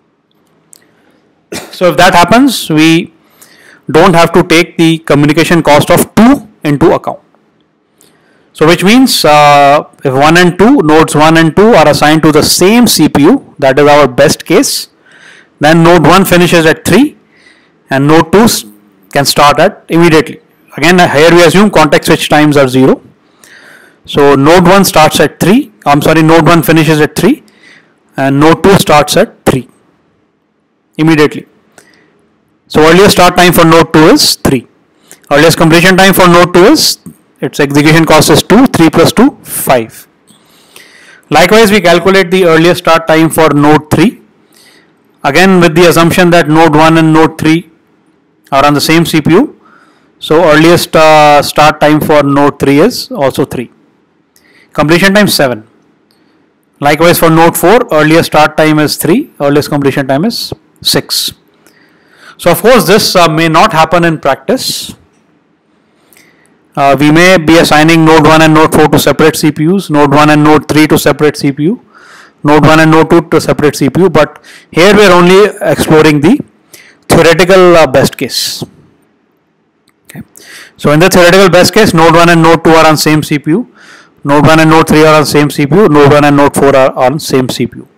So if that happens, we don't have to take the communication cost of two into account. So which means uh, if one and two, nodes one and two are assigned to the same C P U, that is our best case, then node one finishes at three and node two can start at immediately. Again, here we assume context switch times are zero. So node one starts at three, I'm sorry, node one finishes at three and node two starts at three immediately. So earliest start time for node two is three. Earliest completion time for node two is, its execution cost is two, three plus two, five. Likewise, we calculate the earliest start time for node three. Again with the assumption that node one and node three are on the same C P U. So earliest uh, start time for node three is also three. Completion time seven. Likewise for node four, earliest start time is three, earliest completion time is six. So of course this uh, may not happen in practice. Uh, we may be assigning node one and node four to separate C P Us, node one and node three to separate C P U, node one and node two to separate C P U, but here we are only exploring the theoretical uh, best case. Okay. So in the theoretical best case, node one and node two are on same C P U, node one and node three are on same C P U, node one and node four are on same C P U.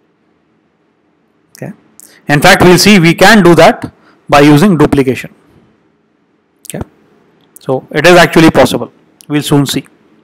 Okay. In fact, we'll see we can do that by using duplication. Okay. So it is actually possible. We'll soon see.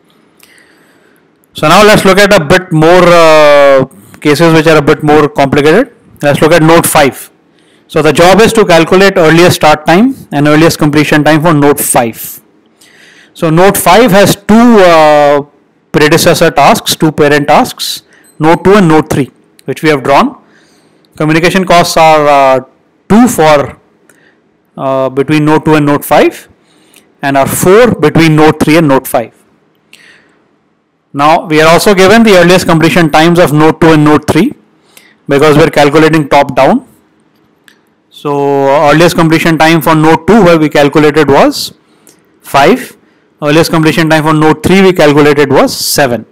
So now let's look at a bit more uh, cases which are a bit more complicated. Let's look at node five. So the job is to calculate earliest start time and earliest completion time for node five. So node five has two uh, predecessor tasks, two parent tasks, node two and node three, which we have drawn. Communication costs are uh, two for uh, between node two and node five and are four between node three and node five. Now we are also given the earliest completion times of node two and node three because we are calculating top down. So earliest completion time for node two where we calculated was five. Earliest completion time for node three we calculated was seven.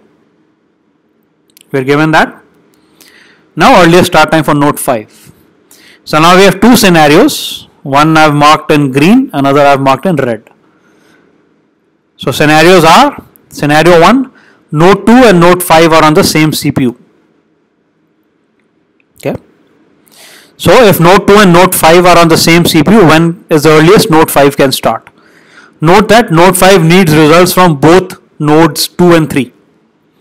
We are given that. Now earliest start time for node five. So now we have two scenarios. One I have marked in green, another I have marked in red. So scenarios are, scenario one, node two and node five are on the same C P U. Okay. So if node two and node five are on the same C P U, when is the earliest node five can start? Note that node five needs results from both nodes two and three.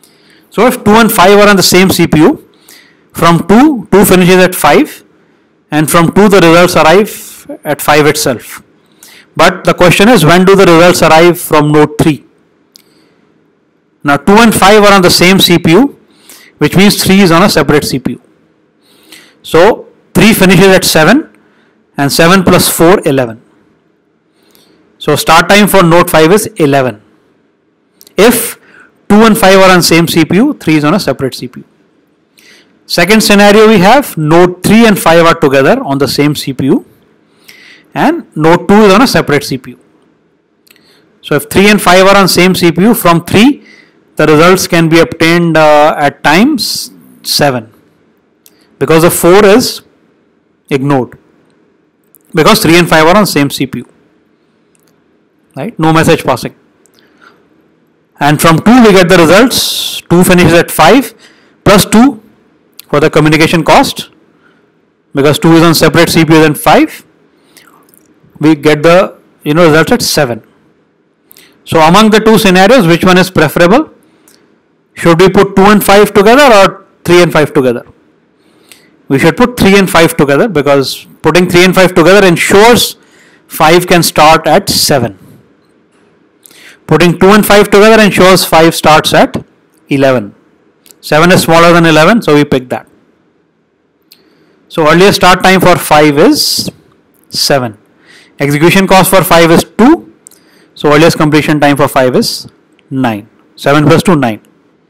So if two and five are on the same C P U, from two, two finishes at five and from two the results arrive at five itself. But the question is, when do the results arrive from node three? Now two and five are on the same C P U, which means three is on a separate C P U. So three finishes at seven and seven plus four, eleven. So start time for node five is eleven. If two and five are on same C P U, three is on a separate C P U. Second scenario we have, node three and five are together on the same C P U and node two is on a separate C P U. So if three and five are on same C P U, from three the results can be obtained uh, at times seven, because the four is ignored, because three and five are on same C P U, right? No message passing. And from two we get the results, two finishes at five plus two for the communication cost, because two is on separate C P U than five, we get the you know results at seven. So among the two scenarios, which one is preferable? Should we put two and five together or three and five together? We should put three and five together, because putting three and five together ensures five can start at seven. Putting two and five together ensures five starts at eleven. seven is smaller than eleven, so we pick that. So earliest start time for five is seven. Execution cost for five is two. So earliest completion time for five is nine. seven plus two, nine.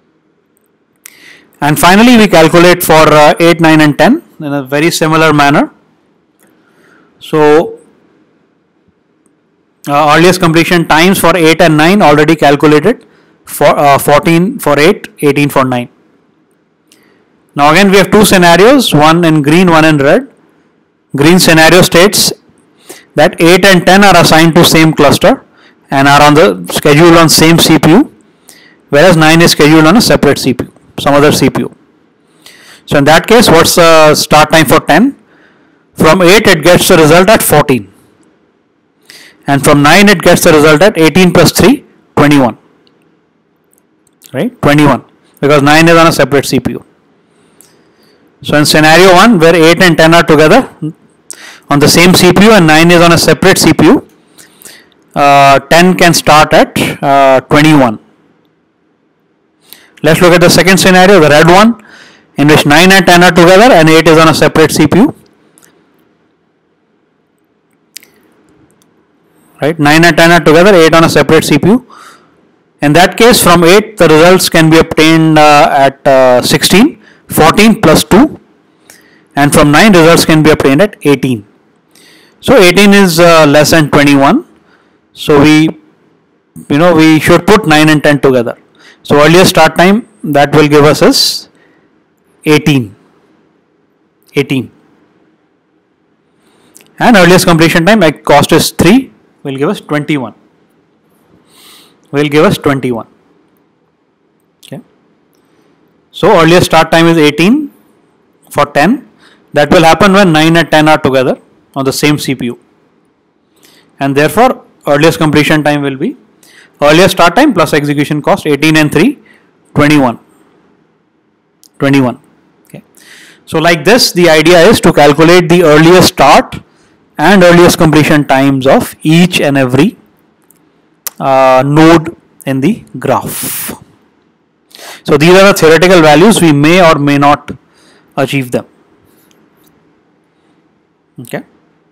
And finally we calculate for uh, eight, nine and ten in a very similar manner. So uh, earliest completion times for eight and nine already calculated, for uh, fourteen for eight, eighteen for nine. Now again we have two scenarios, one in green, one in red. Green scenario states that eight and ten are assigned to same cluster and are on the schedule on same C P U, whereas nine is scheduled on a separate C P U, some other C P U. So in that case, what's the start time for ten? From eight it gets the result at fourteen, and from nine it gets the result at eighteen plus three, twenty-one, right? twenty-one, because nine is on a separate C P U. So in scenario one, where eight and ten are together on the same C P U and nine is on a separate C P U, uh, ten can start at uh, twenty-one. Let's look at the second scenario, the red one, in which nine and ten are together and eight is on a separate C P U. Right, nine and ten are together, eight on a separate C P U. In that case, from eight the results can be obtained uh, at uh, sixteen, fourteen plus two, and from nine results can be obtained at eighteen. So eighteen is uh, less than twenty-one. So we, you know, we should put nine and ten together. So earliest start time that will give us is eighteen. eighteen. And earliest completion time, like cost is three, will give us twenty-one. Will give us twenty-one. Okay. So earliest start time is eighteen for ten. That will happen when nine and ten are together on the same C P U. And therefore earliest completion time will be earliest start time plus execution cost, eighteen and three, twenty-one. twenty-one. Okay. So like this, the idea is to calculate the earliest start and earliest completion times of each and every uh, node in the graph. So these are the theoretical values, we may or may not achieve them. Okay.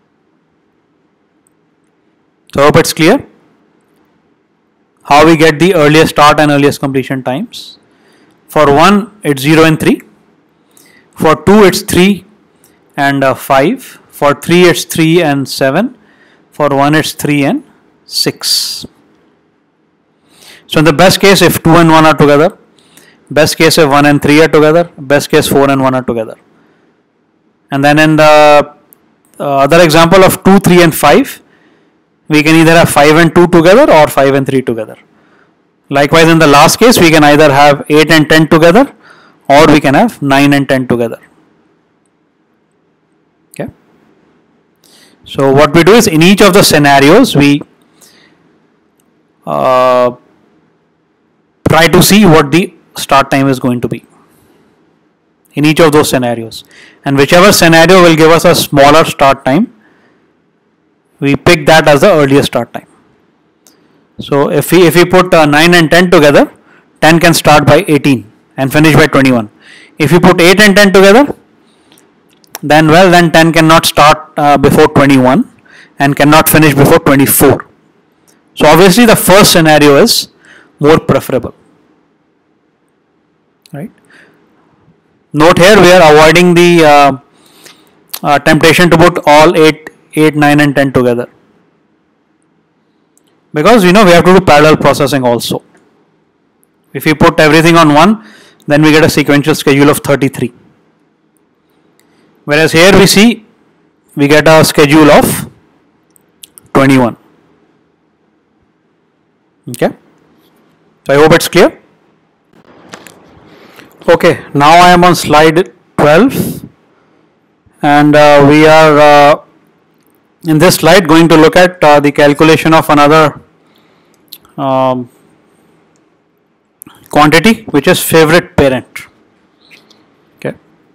So I hope it's clear how we get the earliest start and earliest completion times. For one it's zero and three, for two it's three and uh, five, for three it's three and seven, for one it's three and six. So in the best case, if two and one are together, best case if one and three are together, best case four and one are together. And then in the uh, other example of two, three and five, we can either have five and two together or five and three together. Likewise in the last case, we can either have eight and ten together or we can have nine and ten together. Okay. So what we do is, in each of the scenarios we uh, try to see what the start time is going to be. in each of those scenarios, and whichever scenario will give us a smaller start time, we pick that as the earliest start time. So if we if we put uh, nine and ten together, ten can start by eighteen and finish by twenty-one. If you put eight and ten together, then well then ten cannot start uh, before twenty-one and cannot finish before twenty-four. So obviously the first scenario is more preferable, right? Note here we are avoiding the uh, uh, temptation to put all eight, eight, nine and ten together, because you know we have to do parallel processing also. If we put everything on one, then we get a sequential schedule of thirty-three. Whereas here we see we get a schedule of twenty-one. Okay. So I hope it's clear. Okay, now I am on slide twelve, and uh, we are uh, in this slide going to look at uh, the calculation of another um, quantity, which is favorite parent. Okay.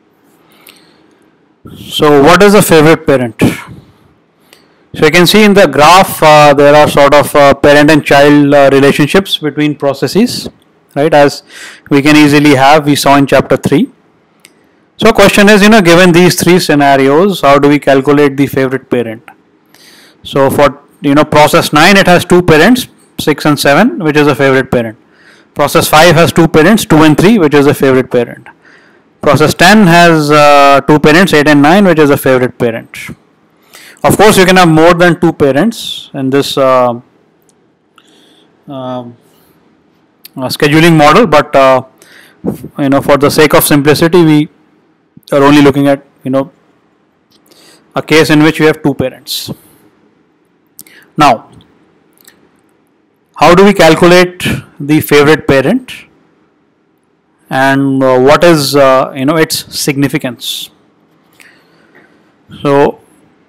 So what is a favorite parent? So you can see in the graph uh, there are sort of uh, parent and child uh, relationships between processes, right, as we can easily have, we saw in chapter three. So question is, you know, given these three scenarios, how do we calculate the favorite parent? So for, you know, process nine, it has two parents, six and seven, which is a favorite parent. Process five has two parents, two and three, which is a favorite parent. Process ten has uh, two parents, eight and nine, which is a favorite parent. Of course, you can have more than two parents in this uh, uh, uh, scheduling model, but uh, you know, for the sake of simplicity, we are only looking at, you know, a case in which we have two parents. Now, how do we calculate the favorite parent, and uh, what is uh, you know, its significance? So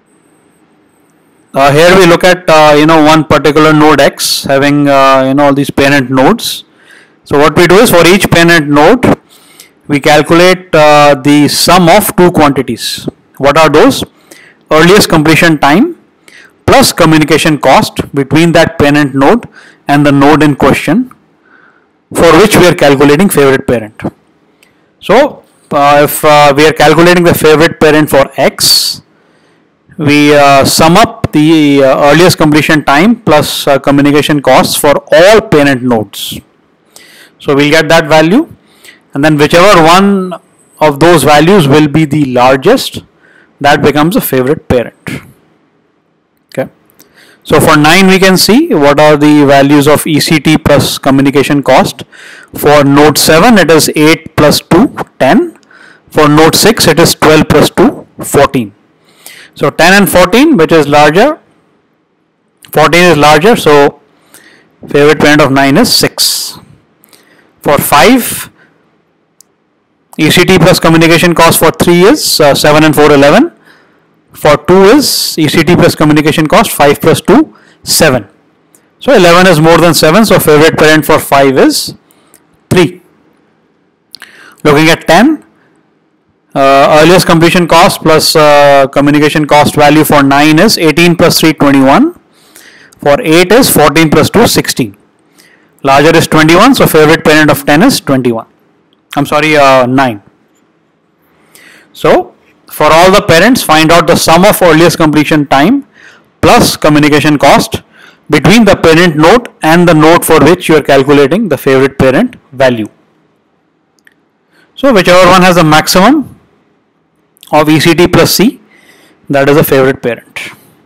uh, here we look at uh, you know, one particular node X having uh, you know, all these parent nodes. So what we do is, for each parent node we calculate uh, the sum of two quantities. What are those? Earliest completion time plus communication cost between that parent node and the node in question, for which we are calculating favorite parent. So uh, if uh, we are calculating the favorite parent for X, we uh, sum up the uh, earliest completion time plus uh, communication costs for all parent nodes. So we'll get that value, and then whichever one of those values will be the largest, that becomes a favorite parent. Okay. So for nine, we can see what are the values of E C T plus communication cost. For node seven, it is eight plus two, ten. For node six, it is twelve plus two, fourteen. So ten and fourteen, which is larger? fourteen is larger, so favorite parent of nine is six. For five, E C T plus communication cost for three is uh, seven and four, eleven. For two is E C T plus communication cost, five plus two, seven. So eleven is more than seven, so favorite parent for five is three. Looking at ten, uh, earliest completion cost plus uh, communication cost value for nine is eighteen plus three, twenty-one. For eight is fourteen plus two, sixteen. Larger is twenty-one, so favorite parent of ten is twenty-one. I'm sorry, uh, nine. So for all the parents, find out the sum of earliest completion time plus communication cost between the parent node and the node for which you are calculating the favorite parent value. So whichever one has the maximum of E C T plus C, that is a favorite parent.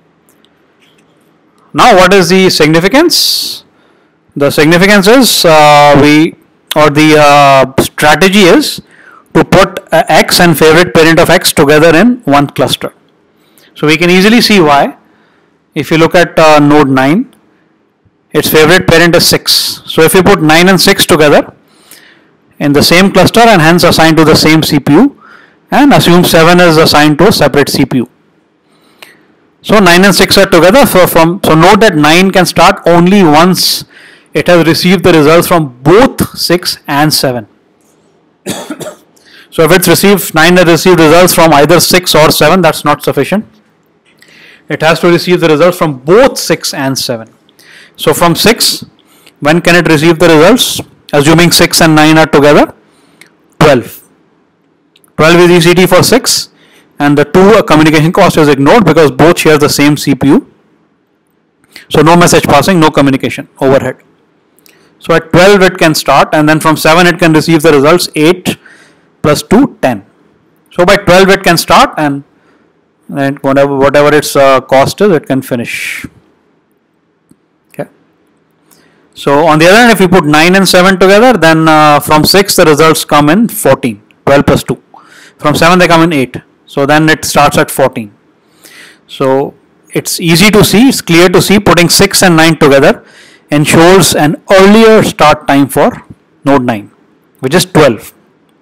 Now what is the significance? The significance is uh, we or the uh, strategy is to put uh, X and favorite parent of X together in one cluster. So we can easily see why. If you look at uh, node nine, its favorite parent is six. So if you put nine and six together in the same cluster and hence assigned to the same C P U, and assume seven is assigned to a separate C P U. So nine and six are together. So from so note that nine can start only once it has received the results from both six and seven. So if it's received, nine has received results from either six or seven, that's not sufficient. It has to receive the results from both six and seven. So from six, when can it receive the results? Assuming six and nine are together, twelve. twelve is E C T for six, and the two communication cost is ignored because both share the same C P U. So no message passing, no communication overhead. So at twelve it can start, and then from seven it can receive the results eight plus two, ten. So by twelve it can start, and, and whatever, whatever its uh, cost is, it can finish. Okay. So on the other hand, if you put nine and seven together, then uh, from six the results come in fourteen, twelve plus two. From seven they come in eight. So then it starts at fourteen. So it's easy to see, it's clear to see, putting six and nine together ensures an earlier start time for node nine, which is twelve.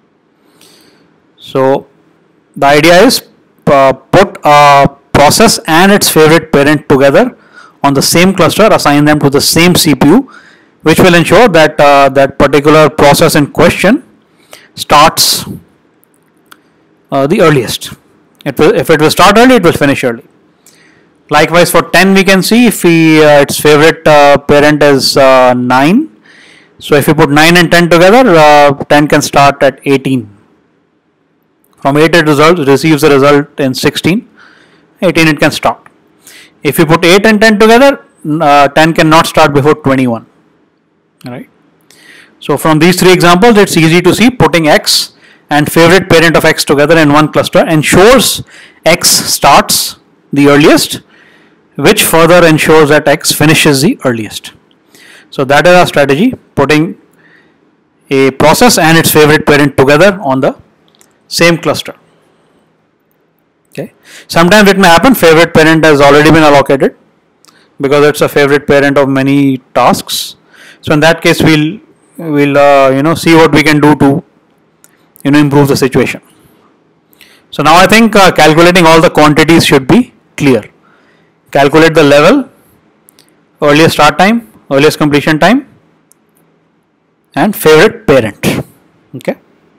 So the idea is uh, put a process and its favorite parent together on the same cluster, assign them to the same C P U, which will ensure that uh, that particular process in question starts uh, the earliest. It will, if it will start early, it will finish early. Likewise, for ten we can see if we, uh, its favorite uh, parent is uh, nine. So if you put nine and ten together, uh, ten can start at eighteen. From eight it results, receives the result in sixteen. eighteen it can start. If you put eight and ten together, uh, ten cannot start before twenty-one. Right. So from these three examples, it's easy to see putting X and favorite parent of X together in one cluster ensures X starts the earliest, which further ensures that X finishes the earliest. So that is our strategy, putting a process and its favorite parent together on the same cluster. Okay. Sometimes it may happen favorite parent has already been allocated because it's a favorite parent of many tasks. So in that case, we'll we'll uh, you know see what we can do to you know improve the situation. So now I think uh, calculating all the quantities should be clear. Calculate the level, earliest start time, earliest completion time, and favorite parent. Okay.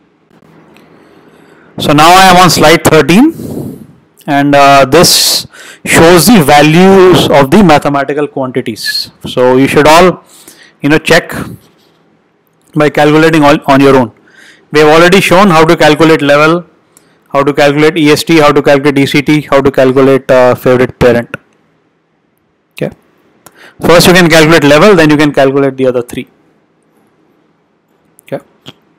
So now I am on slide thirteen, and uh, this shows the values of the mathematical quantities. So you should all you know check by calculating all on your own. We have already shown how to calculate level, how to calculate E S T, how to calculate E C T, how to calculate uh, favorite parent. Okay. First you can calculate level, then you can calculate the other three. Okay.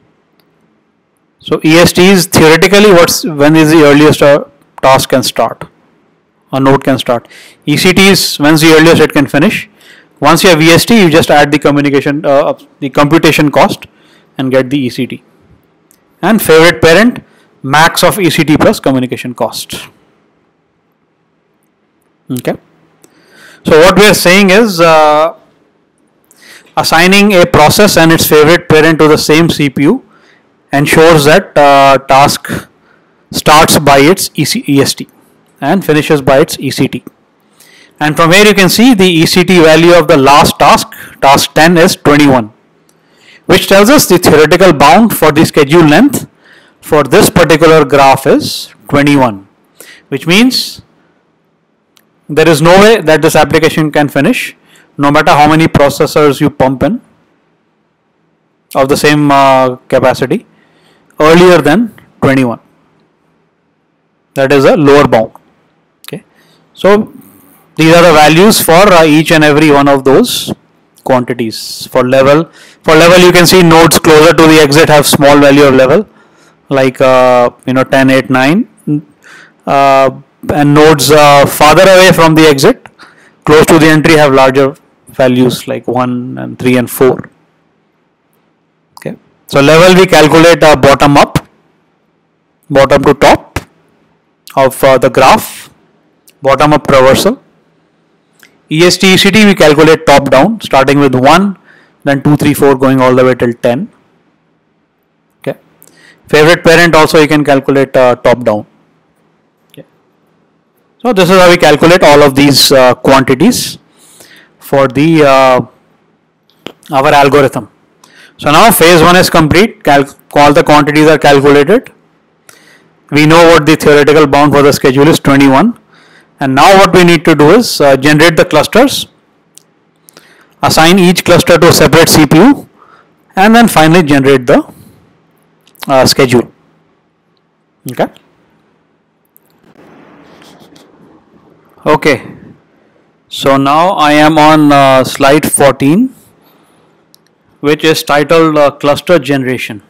So E S T is theoretically what's when is the earliest a task can start, a node can start. E C T is when's the earliest it can finish. Once you have E S T, you just add the communication, uh, the computation cost, and get the E C T. And favorite parent, max of E C T plus communication cost. Okay. So what we are saying is uh, assigning a process and its favorite parent to the same C P U ensures that uh, task starts by its E S T and finishes by its E C T. And from here you can see the E C T value of the last task, task ten, is twenty-one, which tells us the theoretical bound for the schedule length for this particular graph is twenty-one, which means there is no way that this application can finish no matter how many processors you pump in of the same uh, capacity earlier than twenty-one. That is a lower bound. Okay. So these are the values for uh, each and every one of those quantities. For level, for level you can see nodes closer to the exit have small value of level, like uh, you know ten, eight, nine, uh, and nodes uh, farther away from the exit, close to the entry, have larger values like one and three and four. Okay. So level we calculate uh, bottom up, bottom to top of uh, the graph, bottom up traversal. E S T, E C T we calculate top down, starting with one, then two, three, four, going all the way till ten. Okay. Favorite parent also you can calculate uh, top down. Okay. So this is how we calculate all of these uh, quantities for the uh, our algorithm. So now phase one is complete. Cal all the quantities are calculated. We know what the theoretical bound for the schedule is, twenty-one. And now what we need to do is uh, generate the clusters, assign each cluster to a separate C P U, and then finally generate the uh, schedule. Okay. Okay. So now I am on uh, slide fourteen, which is titled uh, cluster generation.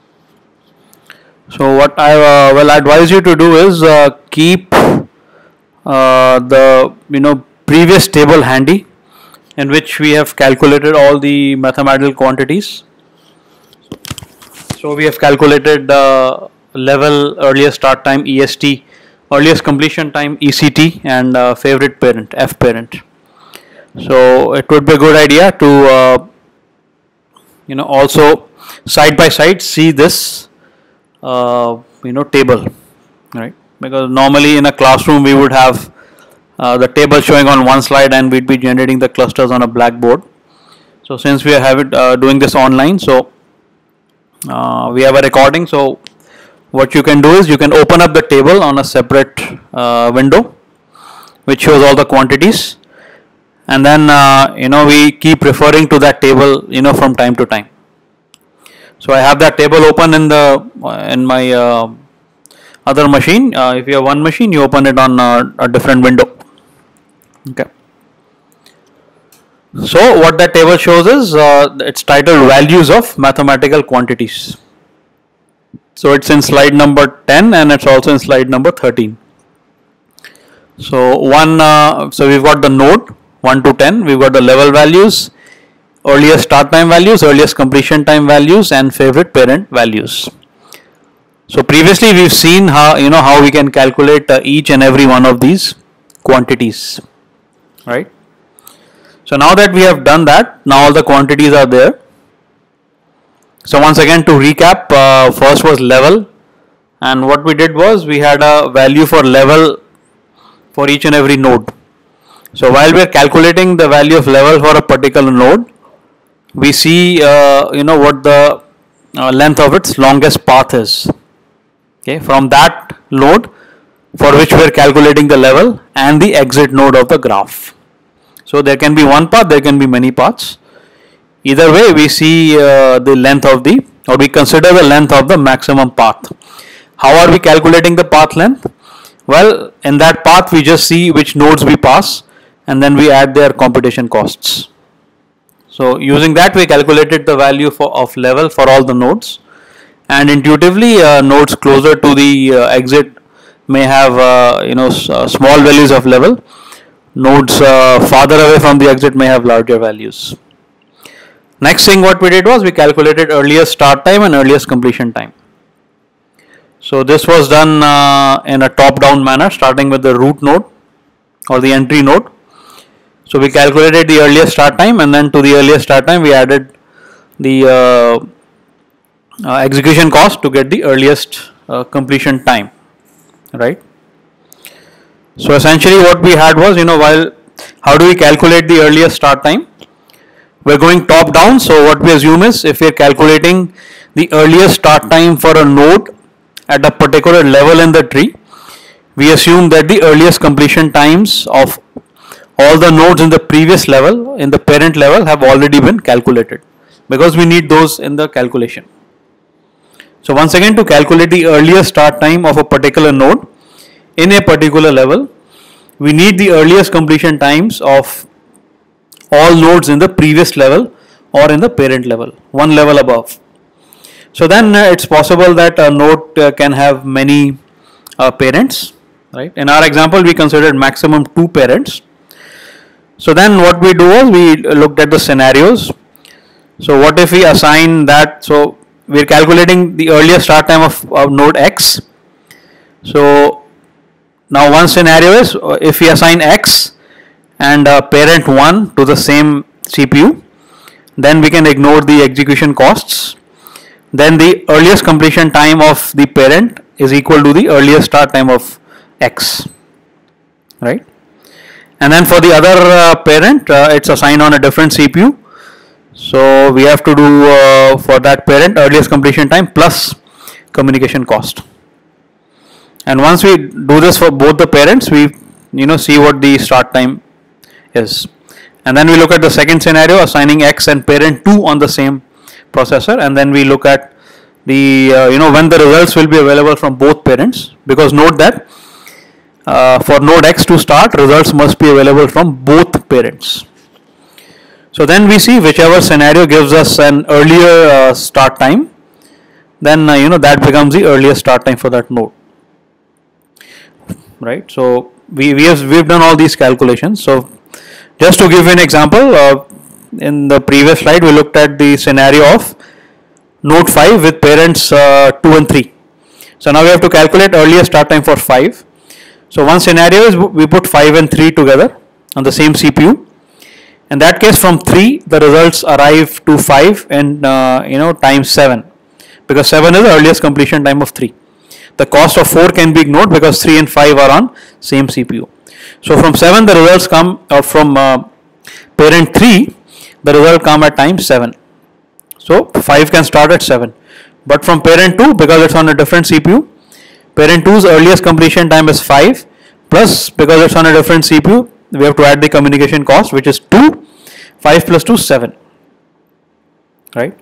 So what I uh, will advise you to do is uh, keep uh, the you know previous table handy, in which we have calculated all the mathematical quantities. So we have calculated uh, level, earliest start time E S T, earliest completion time E C T, and uh, favorite parent F parent. So it would be a good idea to uh, you know also side by side see this uh, you know table, right? Because normally in a classroom we would have uh, the table showing on one slide and we'd be generating the clusters on a blackboard. So since we are having uh, doing this online, so uh, we have a recording. So what you can do is you can open up the table on a separate uh, window which shows all the quantities, and then uh, you know we keep referring to that table you know from time to time. So I have that table open in the uh, in my uh, other machine. Uh, if you have one machine, you open it on uh, a different window. Okay. So what that table shows is uh, it's titled values of mathematical quantities. So it's in slide number ten and it's also in slide number thirteen. So one, uh, so we've got the node one to ten. We've got the level values, earliest start time values, earliest completion time values, and favorite parent values. So previously we've seen how you know how we can calculate uh, each and every one of these quantities, right? So now that we have done that, now all the quantities are there. So once again to recap, uh, first was level, and what we did was we had a value for level for each and every node. So while we are calculating the value of level for a particular node, we see uh, you know what the uh, length of its longest path is. Okay, from that node for which we are calculating the level and the exit node of the graph. So there can be one path, there can be many paths. Either way, we see uh, the length of the, or we consider the length of the maximum path. How are we calculating the path length? Well, in that path we just see which nodes we pass and then we add their computation costs. So using that we calculated the value for, of level for all the nodes, and intuitively uh, nodes closer to the uh, exit may have uh, you know uh, small values of level. Nodes uh, farther away from the exit may have larger values. Next thing what we did was we calculated earliest start time and earliest completion time. So this was done uh, in a top-down manner, starting with the root node or the entry node. So we calculated the earliest start time, and then to the earliest start time we added the uh, uh, execution cost to get the earliest uh, completion time, right? So essentially what we had was, you know, while how do we calculate the earliest start time? We're going top down. So what we assume is if we're calculating the earliest start time for a node at a particular level in the tree, we assume that the earliest completion times of all the nodes in the previous level, in the parent level, have already been calculated, because we need those in the calculation. So once again, to calculate the earliest start time of a particular node in a particular level, we need the earliest completion times of all nodes in the previous level or in the parent level, one level above. So then uh, it's possible that a node uh, can have many uh, parents, right? In our example, we considered maximum two parents. So then what we do was we looked at the scenarios. So what if we assign that, so we are calculating the earliest start time of, of node X. So now one scenario is if we assign X and uh, parent one to the same C P U, then we can ignore the execution costs. Then the earliest completion time of the parent is equal to the earliest start time of X, right? And then for the other uh, parent, uh, it's assigned on a different C P U. So we have to do uh, for that parent earliest completion time plus communication cost. And once we do this for both the parents, we you know see what the start time is. And then we look at the second scenario, assigning X and parent two on the same processor, and then we look at the uh, you know when the results will be available from both parents, because note that uh, for node X to start, results must be available from both parents. So then we see whichever scenario gives us an earlier uh, start time, then uh, you know that becomes the earliest start time for that node, right? So we we have we've done all these calculations. So just to give you an example, uh, in the previous slide we looked at the scenario of node five with parents uh, two and three. So now we have to calculate earliest start time for five. So one scenario is we put five and three together on the same C P U. In that case, from three the results arrive to five and uh, you know times seven, because seven is the earliest completion time of three. The cost of four can be ignored because three and five are on same C P U. So from seven the results come, or from uh, parent three the result come at time seven. So five can start at seven, but from parent two, because it's on a different C P U, parent two's earliest completion time is five, plus because it's on a different C P U we have to add the communication cost, which is two. five plus two, seven, right?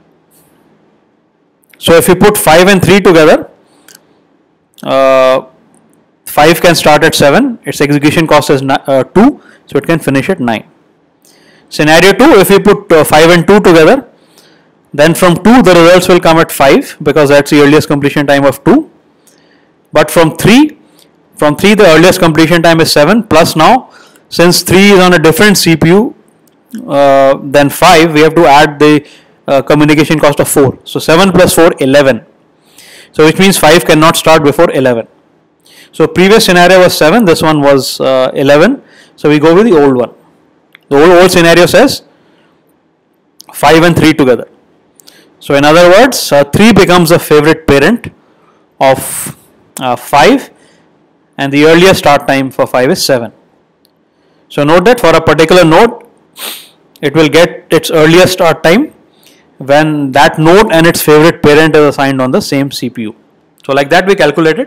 So if you put five and three together, uh, five can start at seven, its execution cost is uh, two, so it can finish at nine. Scenario two, if you put uh, five and two together, then from two the results will come at five, because that's the earliest completion time of two. But from three, from three the earliest completion time is seven, plus now since three is on a different C P U uh, than five, we have to add the uh, communication cost of four. So seven plus four, eleven. So which means five cannot start before eleven. So previous scenario was seven, this one was uh, eleven. So we go with the old one. The old, old scenario says five and three together. So in other words, uh, three becomes a favorite parent of uh, five, and the earliest start time for five is seven. So note that for a particular node, it will get its earliest start time when that node and its favorite parent is assigned on the same C P U. So like that we calculated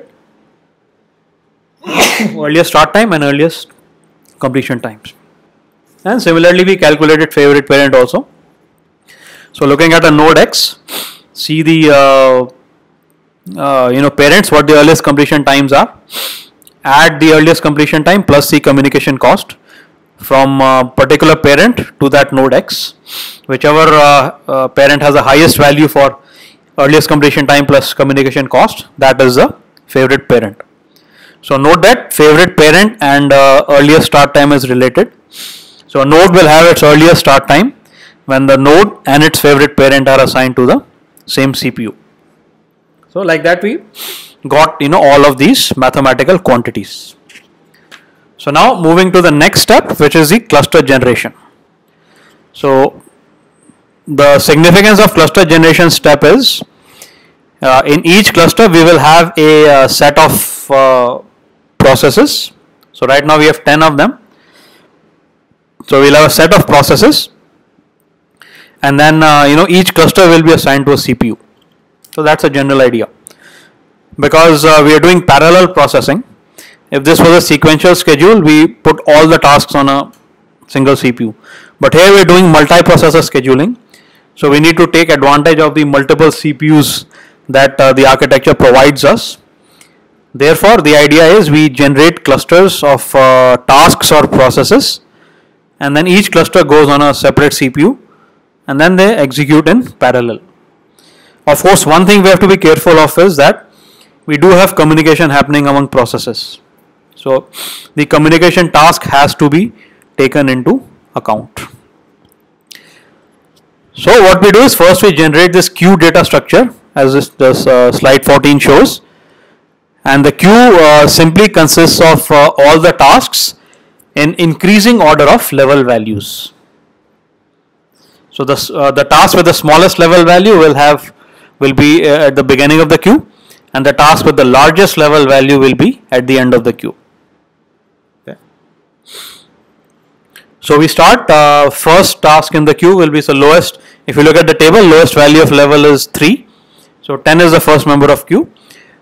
earliest start time and earliest completion times. And similarly we calculated favorite parent also. So looking at a node X, see the uh, uh, you know parents, what the earliest completion times are, add the earliest completion time plus the communication cost from uh, particular parent to that node X, whichever uh, uh, parent has the highest value for earliest completion time plus communication cost, that is the favorite parent. So note that favorite parent and uh, earliest start time is related. So a node will have its earliest start time when the node and its favorite parent are assigned to the same C P U. So like that we got you know all of these mathematical quantities. So now moving to the next step, which is the cluster generation. So the significance of cluster generation step is uh, in each cluster we will have a uh, set of uh, processes. So right now we have ten of them. So we'll have a set of processes, and then uh, you know each cluster will be assigned to a C P U. So that's a general idea. Because uh, we are doing parallel processing, if this was a sequential schedule, we put all the tasks on a single C P U. But here we are doing multi-processor scheduling, so we need to take advantage of the multiple C P Us that uh, the architecture provides us. Therefore, the idea is we generate clusters of uh, tasks or processes, and then each cluster goes on a separate C P U, and then they execute in parallel. Of course, one thing we have to be careful of is that we do have communication happening among processes. So the communication task has to be taken into account. So what we do is first we generate this queue data structure, as this, this uh, slide fourteen shows, and the queue uh, simply consists of uh, all the tasks in increasing order of level values. So the uh, the task with the smallest level value will have will be uh, at the beginning of the queue, and the task with the largest level value will be at the end of the queue. Okay. So we start, uh, first task in the queue will be, so lowest, if you look at the table, lowest value of level is three. So ten is the first member of queue.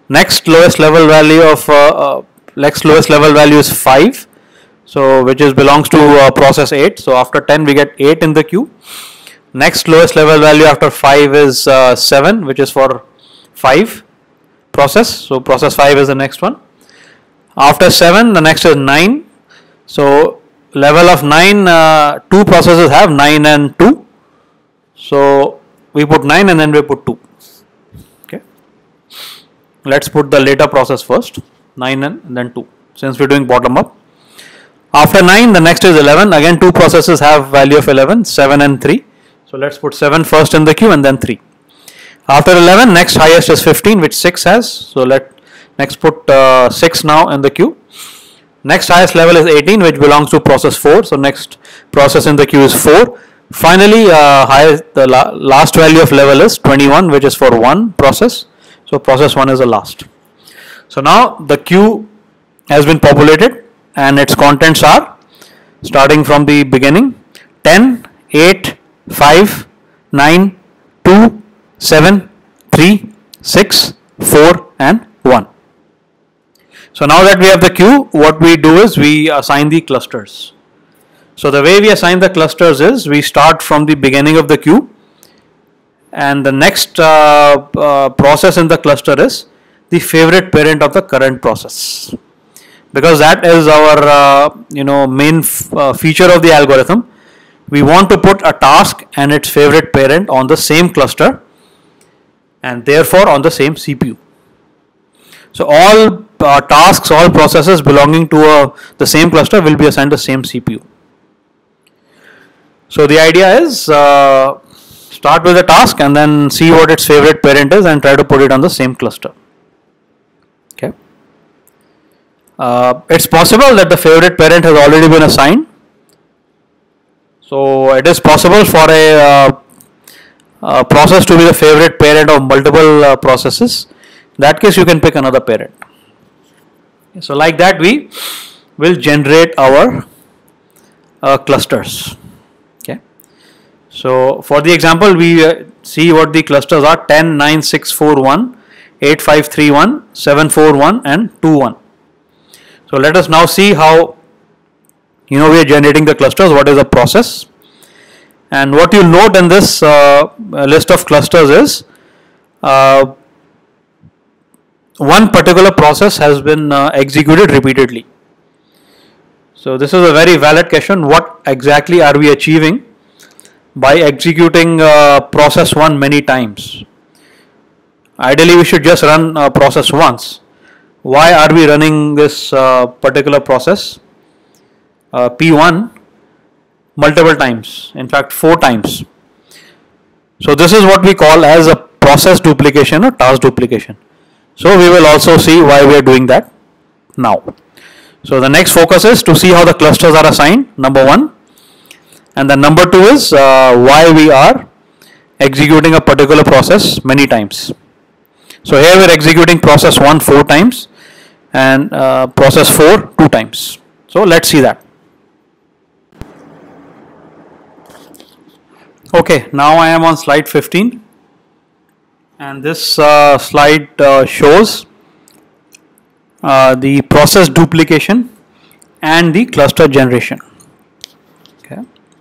Next lowest level value of uh, uh, next lowest level value is five, so which is belongs to uh, process eight. So after ten we get eight in the queue. Next lowest level value after five is uh, seven, which is for five process. So process five is the next one. After seven, the next is nine. So level of nine, uh, two processes have nine and two. So we put nine and then we put two. Okay. Let's put the later process first, nine and then two, since we're doing bottom up. After nine, the next is eleven. Again, two processes have value of eleven, seven and three. So let's put seven first in the queue and then three. After eleven, next highest is fifteen, which six has. So let next put uh, six now in the queue. Next highest level is eighteen, which belongs to process four. So next process in the queue is four. Finally, uh, highest, the la last value of level is twenty-one, which is for one process. So process one is the last. So now the queue has been populated and its contents are, starting from the beginning, ten, eight, five, nine, two, seven, three, six, four and one. So now that we have the queue, what we do is we assign the clusters. So the way we assign the clusters is we start from the beginning of the queue, and the next uh, uh, process in the cluster is the favorite parent of the current process, because that is our uh, you know main uh, feature of the algorithm. We want to put a task and its favorite parent on the same cluster and therefore on the same C P U. So all uh, tasks, all processes belonging to uh, the same cluster will be assigned the same C P U. So the idea is uh, start with a task and then see what its favorite parent is and try to put it on the same cluster. Okay. Uh, it's possible that the favorite parent has already been assigned. So it is possible for a, uh, a process to be the favorite parent of multiple uh, processes. In that case, you can pick another parent. So like that, we will generate our uh, clusters. Okay. So for the example, we uh, see what the clusters are: ten, nine, six, four, one, eight, five, three, one, seven, four, one and two, one. So let us now see how you know we are generating the clusters. What is the process? And what you note in this uh, list of clusters is uh, one particular process has been uh, executed repeatedly. So this is a very valid question. What exactly are we achieving by executing uh, process one many times? Ideally, we should just run uh, process once. Why are we running this uh, particular process uh, P one multiple times? In fact, four times. So this is what we call as a process duplication or task duplication. So we will also see why we are doing that now. So the next focus is to see how the clusters are assigned, number one, and the number two is uh, why we are executing a particular process many times. So here we are executing process one four times and uh, process four two times. So let's see that. Okay, now I am on slide fifteen. And this uh, slide uh, shows uh, the process duplication and the cluster generation. Okay.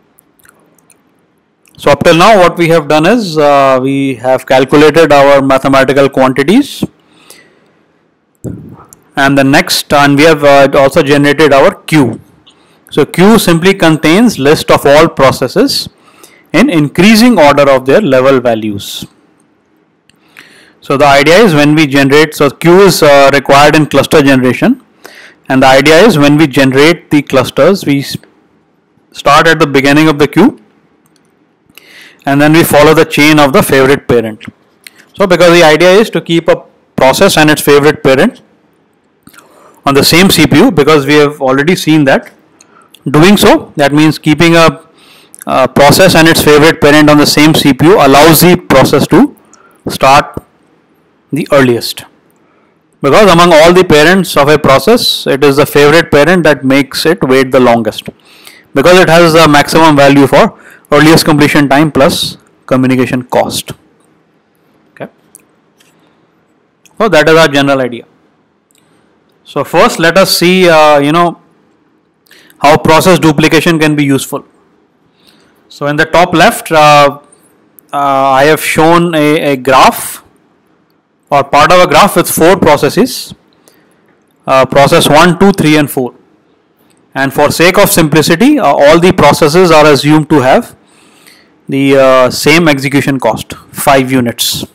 So up till now what we have done is uh, we have calculated our mathematical quantities, and the next and we have uh, also generated our queue. So queue simply contains list of all processes in increasing order of their level values. So the idea is when we generate, so queue is uh, required in cluster generation, and the idea is when we generate the clusters, we start at the beginning of the queue and then we follow the chain of the favorite parent. So because the idea is to keep a process and its favorite parent on the same C P U, because we have already seen that doing so, that means keeping a, a process and its favorite parent on the same C P U allows the process to start the earliest, because among all the parents of a process, it is the favorite parent that makes it wait the longest, because it has the maximum value for earliest completion time plus communication cost. Okay. So that is our general idea. So first let us see uh, you know how process duplication can be useful. So in the top left uh, uh, I have shown a, a graph or part of a graph with four processes, uh, process one, two, three and four, and for sake of simplicity uh, all the processes are assumed to have the uh, same execution cost, five units,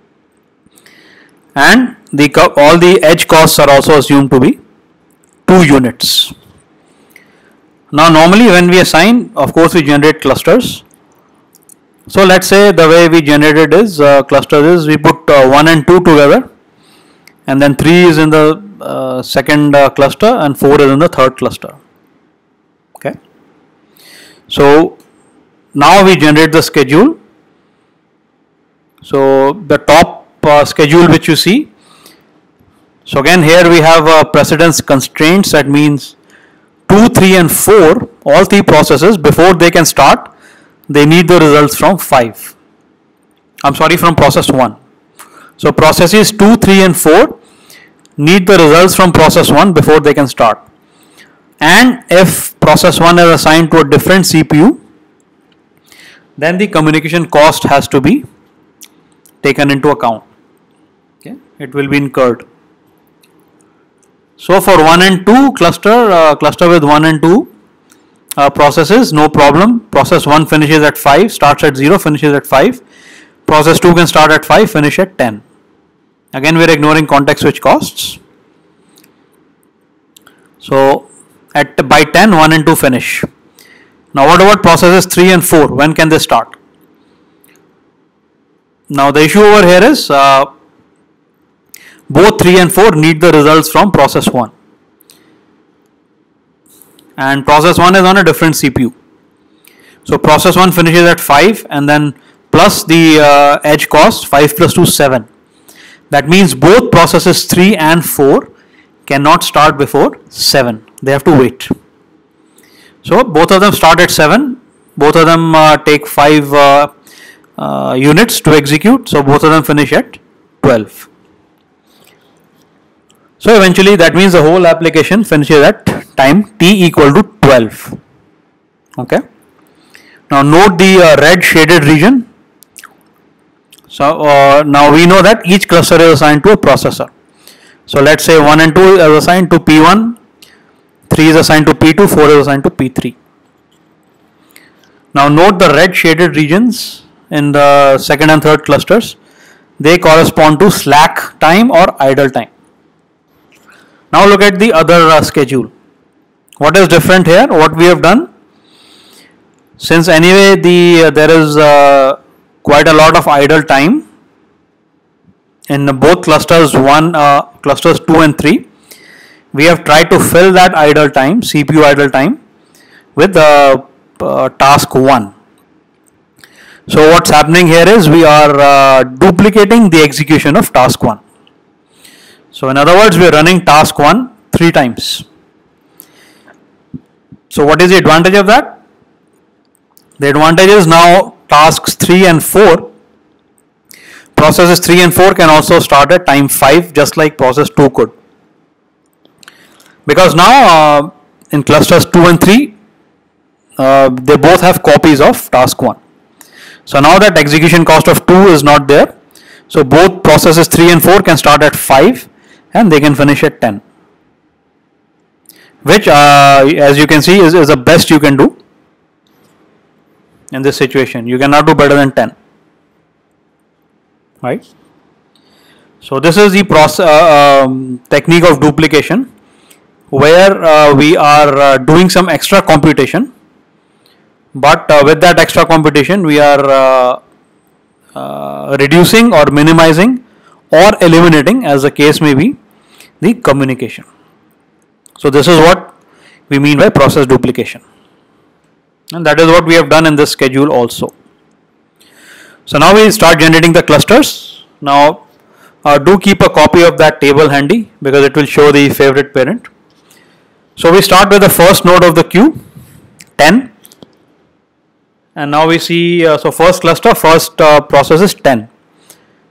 and the all the edge costs are also assumed to be two units. Now normally when we assign, of course we generate clusters. So let's say the way we generated is uh, clusters is we put uh, one and two together, and then three is in the uh, second uh, cluster and four is in the third cluster. Okay. So now we generate the schedule. So the top uh, schedule which you see. So again here we have uh, precedence constraints. That means two, three and four, all three processes, before they can start, they need the results from five. I'm sorry, from process one. So processes two, three and four need the results from process one before they can start. And if process one is assigned to a different C P U, then the communication cost has to be taken into account. Okay, it will be incurred. So for one and two cluster, uh, cluster with one and two uh, processes, no problem. Process one finishes at five, starts at zero, finishes at five. Process two can start at five, finish at ten. Again, we are ignoring context switch costs. So at by ten, one and two finish. Now what about processes three and four? When can they start? Now the issue over here is uh, both three and four need the results from process one, and process one is on a different C P U. So process one finishes at five, and then plus the uh, edge cost, five plus two, seven. That means both processes three and four cannot start before seven. They have to wait. So both of them start at seven, both of them uh, take five uh, uh, units to execute, so both of them finish at twelve. So eventually that means the whole application finishes at time t equal to twelve. Okay. Now note the uh, red shaded region. So uh, now we know that each cluster is assigned to a processor. So let's say one and two is assigned to P one, three is assigned to P two, four is assigned to P three. Now note the red shaded regions in the second and third clusters. They correspond to slack time or idle time. Now look at the other uh, schedule. What is different here? What we have done, since anyway the uh, there is uh, quite a lot of idle time in both clusters one, uh, clusters two and three, we have tried to fill that idle time, C P U idle time, with the uh, task one. So what's happening here is we are uh, duplicating the execution of task one. So in other words, we are running task one three times. So what is the advantage of that? The advantage is now tasks three and four, processes three and four can also start at time five, just like process two could. Because now uh, in clusters two and three, uh, they both have copies of task one. So now that execution cost of two is not there. So both processes three and four can start at five and they can finish at ten. Which uh, as you can see is, is the best you can do in this situation. You cannot do better than ten. Right? So this is the process, uh, um, technique of duplication, where uh, we are uh, doing some extra computation, but uh, with that extra computation we are uh, uh, reducing or minimizing or eliminating, as the case may be, the communication. So this is what we mean by process duplication, and that is what we have done in this schedule also. So now we start generating the clusters. Now uh, do keep a copy of that table handy, because it will show the favorite parent. So we start with the first node of the queue, ten, and now we see uh, so first cluster, first uh, process is ten.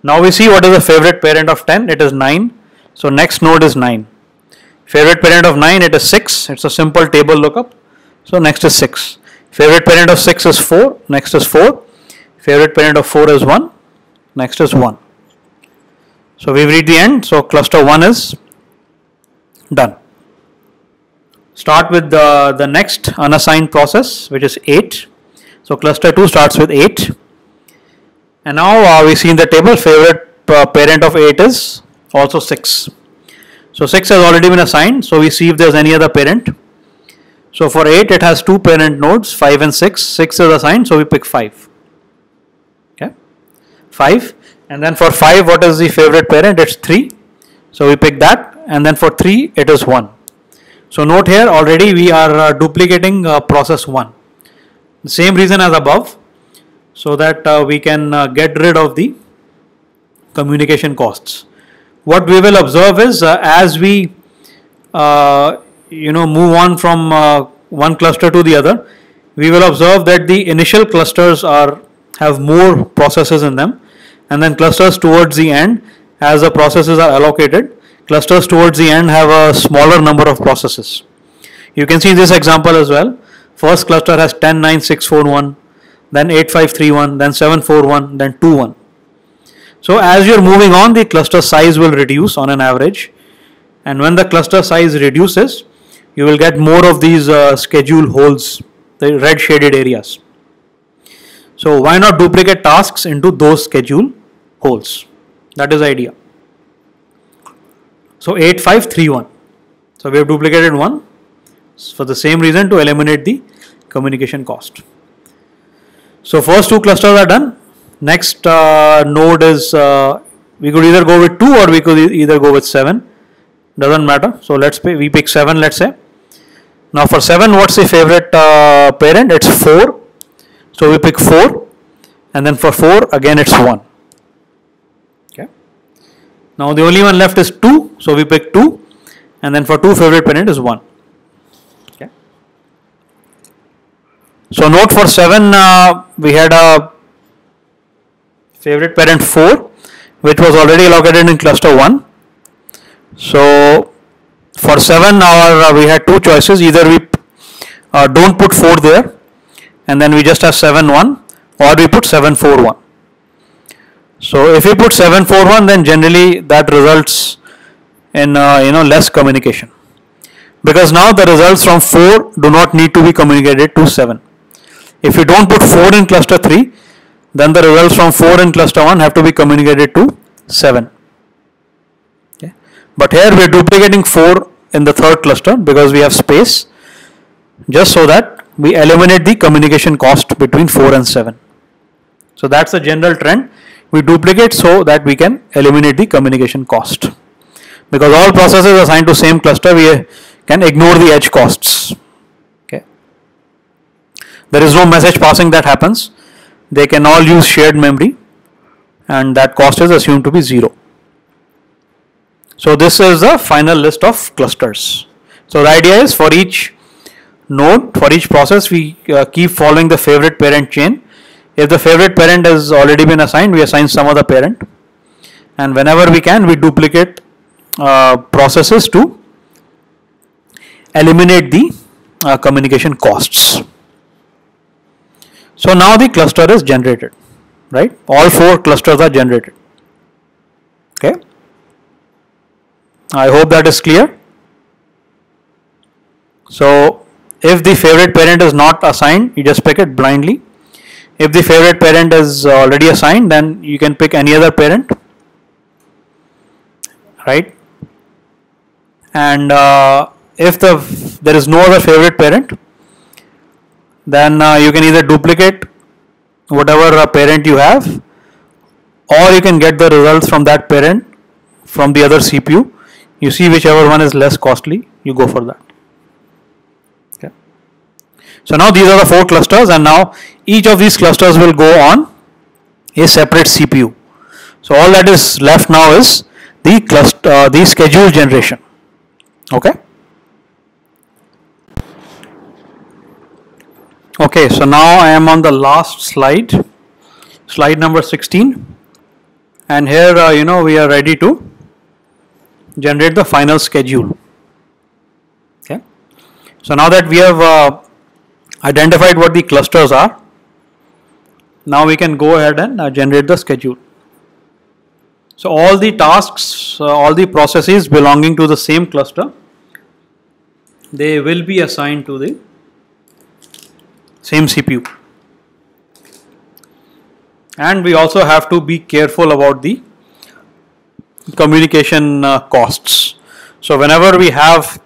Now we see what is the favorite parent of ten. It is nine. So next node is nine. Favorite parent of nine, it is six. It's a simple table lookup. So next is six. Favorite parent of six is four. Next is four. Favorite parent of four is one. Next is one. So we've reached the end. So cluster one is done. Start with the, the next unassigned process, which is eight. So cluster two starts with eight. And now uh, we see in the table favorite uh, parent of eight is also six. So six has already been assigned. So we see if there's any other parent. So for eight, it has two parent nodes, five and six. six is assigned, so we pick five. Okay, five. And then for five, what is the favorite parent? It's three. So we pick that. And then for three, it is one. So note here, already we are uh, duplicating uh, process one. The same reason as above, so that uh, we can uh, get rid of the communication costs. What we will observe is uh, as we uh, you know move on from uh, one cluster to the other, we will observe that the initial clusters are have more processes in them, and then clusters towards the end, as the processes are allocated, clusters towards the end have a smaller number of processes. You can see this example as well. First cluster has ten, nine, six, four, one, then eight, five, three, one, then seven, four, one, then two, one. So as you're moving on, the cluster size will reduce on an average, and when the cluster size reduces, you will get more of these uh, schedule holes, the red shaded areas. So why not duplicate tasks into those schedule holes? That is the idea. So eight, five, three, one. So we have duplicated one for the same reason, to eliminate the communication cost. So first two clusters are done. Next uh, node is, uh, we could either go with two or we could e either go with seven. Doesn't matter. So let's pay, we pick seven, let's say. Now for seven, what's the favorite uh, parent? It's four. So we pick four. And then for four, again it's one. Okay. Now the only one left is two. So we pick two. And then for two, favorite parent is one. Okay. So note for seven, uh, we had a favorite parent four, which was already allocated in cluster one. So for seven, our uh, we had two choices. Either we uh, don't put four there, and then we just have seven, one, or we put seven, four, one. So if we put seven, four, one, then generally that results in uh, you know less communication, because now the results from four do not need to be communicated to seven. If you don't put four in cluster three, then the results from four in cluster one have to be communicated to seven. Okay. But here we are duplicating four in the third cluster because we have space, just so that we eliminate the communication cost between four and seven. So that's the general trend. We duplicate so that we can eliminate the communication cost. Because all processes assigned to same cluster, we can ignore the edge costs. Okay. There is no message passing that happens. They can all use shared memory, and that cost is assumed to be zero. So this is the final list of clusters. So the idea is, for each node, for each process, we uh, keep following the favorite parent chain. If the favorite parent has already been assigned, we assign some other parent, and whenever we can, we duplicate uh, processes to eliminate the uh, communication costs. So now the cluster is generated, right? All four clusters are generated. Okay. I hope that is clear. So if the favorite parent is not assigned, you just pick it blindly. If the favorite parent is already assigned, then you can pick any other parent, right? And uh, if the there is no other favorite parent, then uh, you can either duplicate whatever uh, parent you have, or you can get the results from that parent from the other C P U. You see whichever one is less costly, you go for that. Okay. So now these are the four clusters, and now each of these clusters will go on a separate C P U. So all that is left now is the cluster, uh, the schedule generation. Okay. Okay, so now I am on the last slide, slide number sixteen. and here uh, you know we are ready to generate the final schedule. Okay, so now that we have uh, identified what the clusters are, now we can go ahead and uh, generate the schedule. So all the tasks, uh, all the processes belonging to the same cluster, they will be assigned to the same C P U. And we also have to be careful about the communication uh, costs. So whenever we have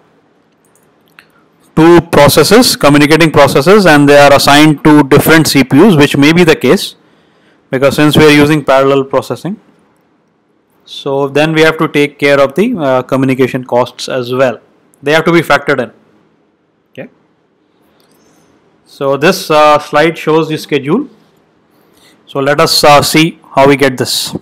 two processes, communicating processes, and they are assigned to different C P Us, which may be the case, because since we are using parallel processing, so then we have to take care of the uh, communication costs as well. They have to be factored in. Okay. So this uh, slide shows the schedule. So let us uh, see how we get this.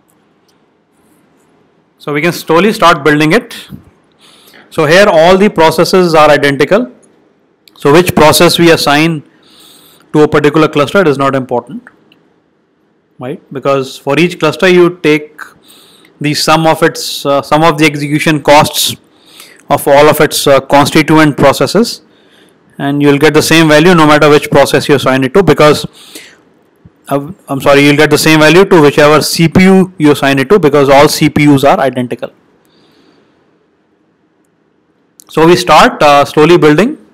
So we can slowly start building it. So here all the processes are identical. So which process we assign to a particular cluster, it is not important, right? Because for each cluster you take the sum of its uh, sum of the execution costs of all of its uh, constituent processes, and you will get the same value no matter which process you assign it to, because uh, I'm sorry, you will get the same value to whichever C P U you assign it to, because all C P Us are identical. So we start uh, slowly building,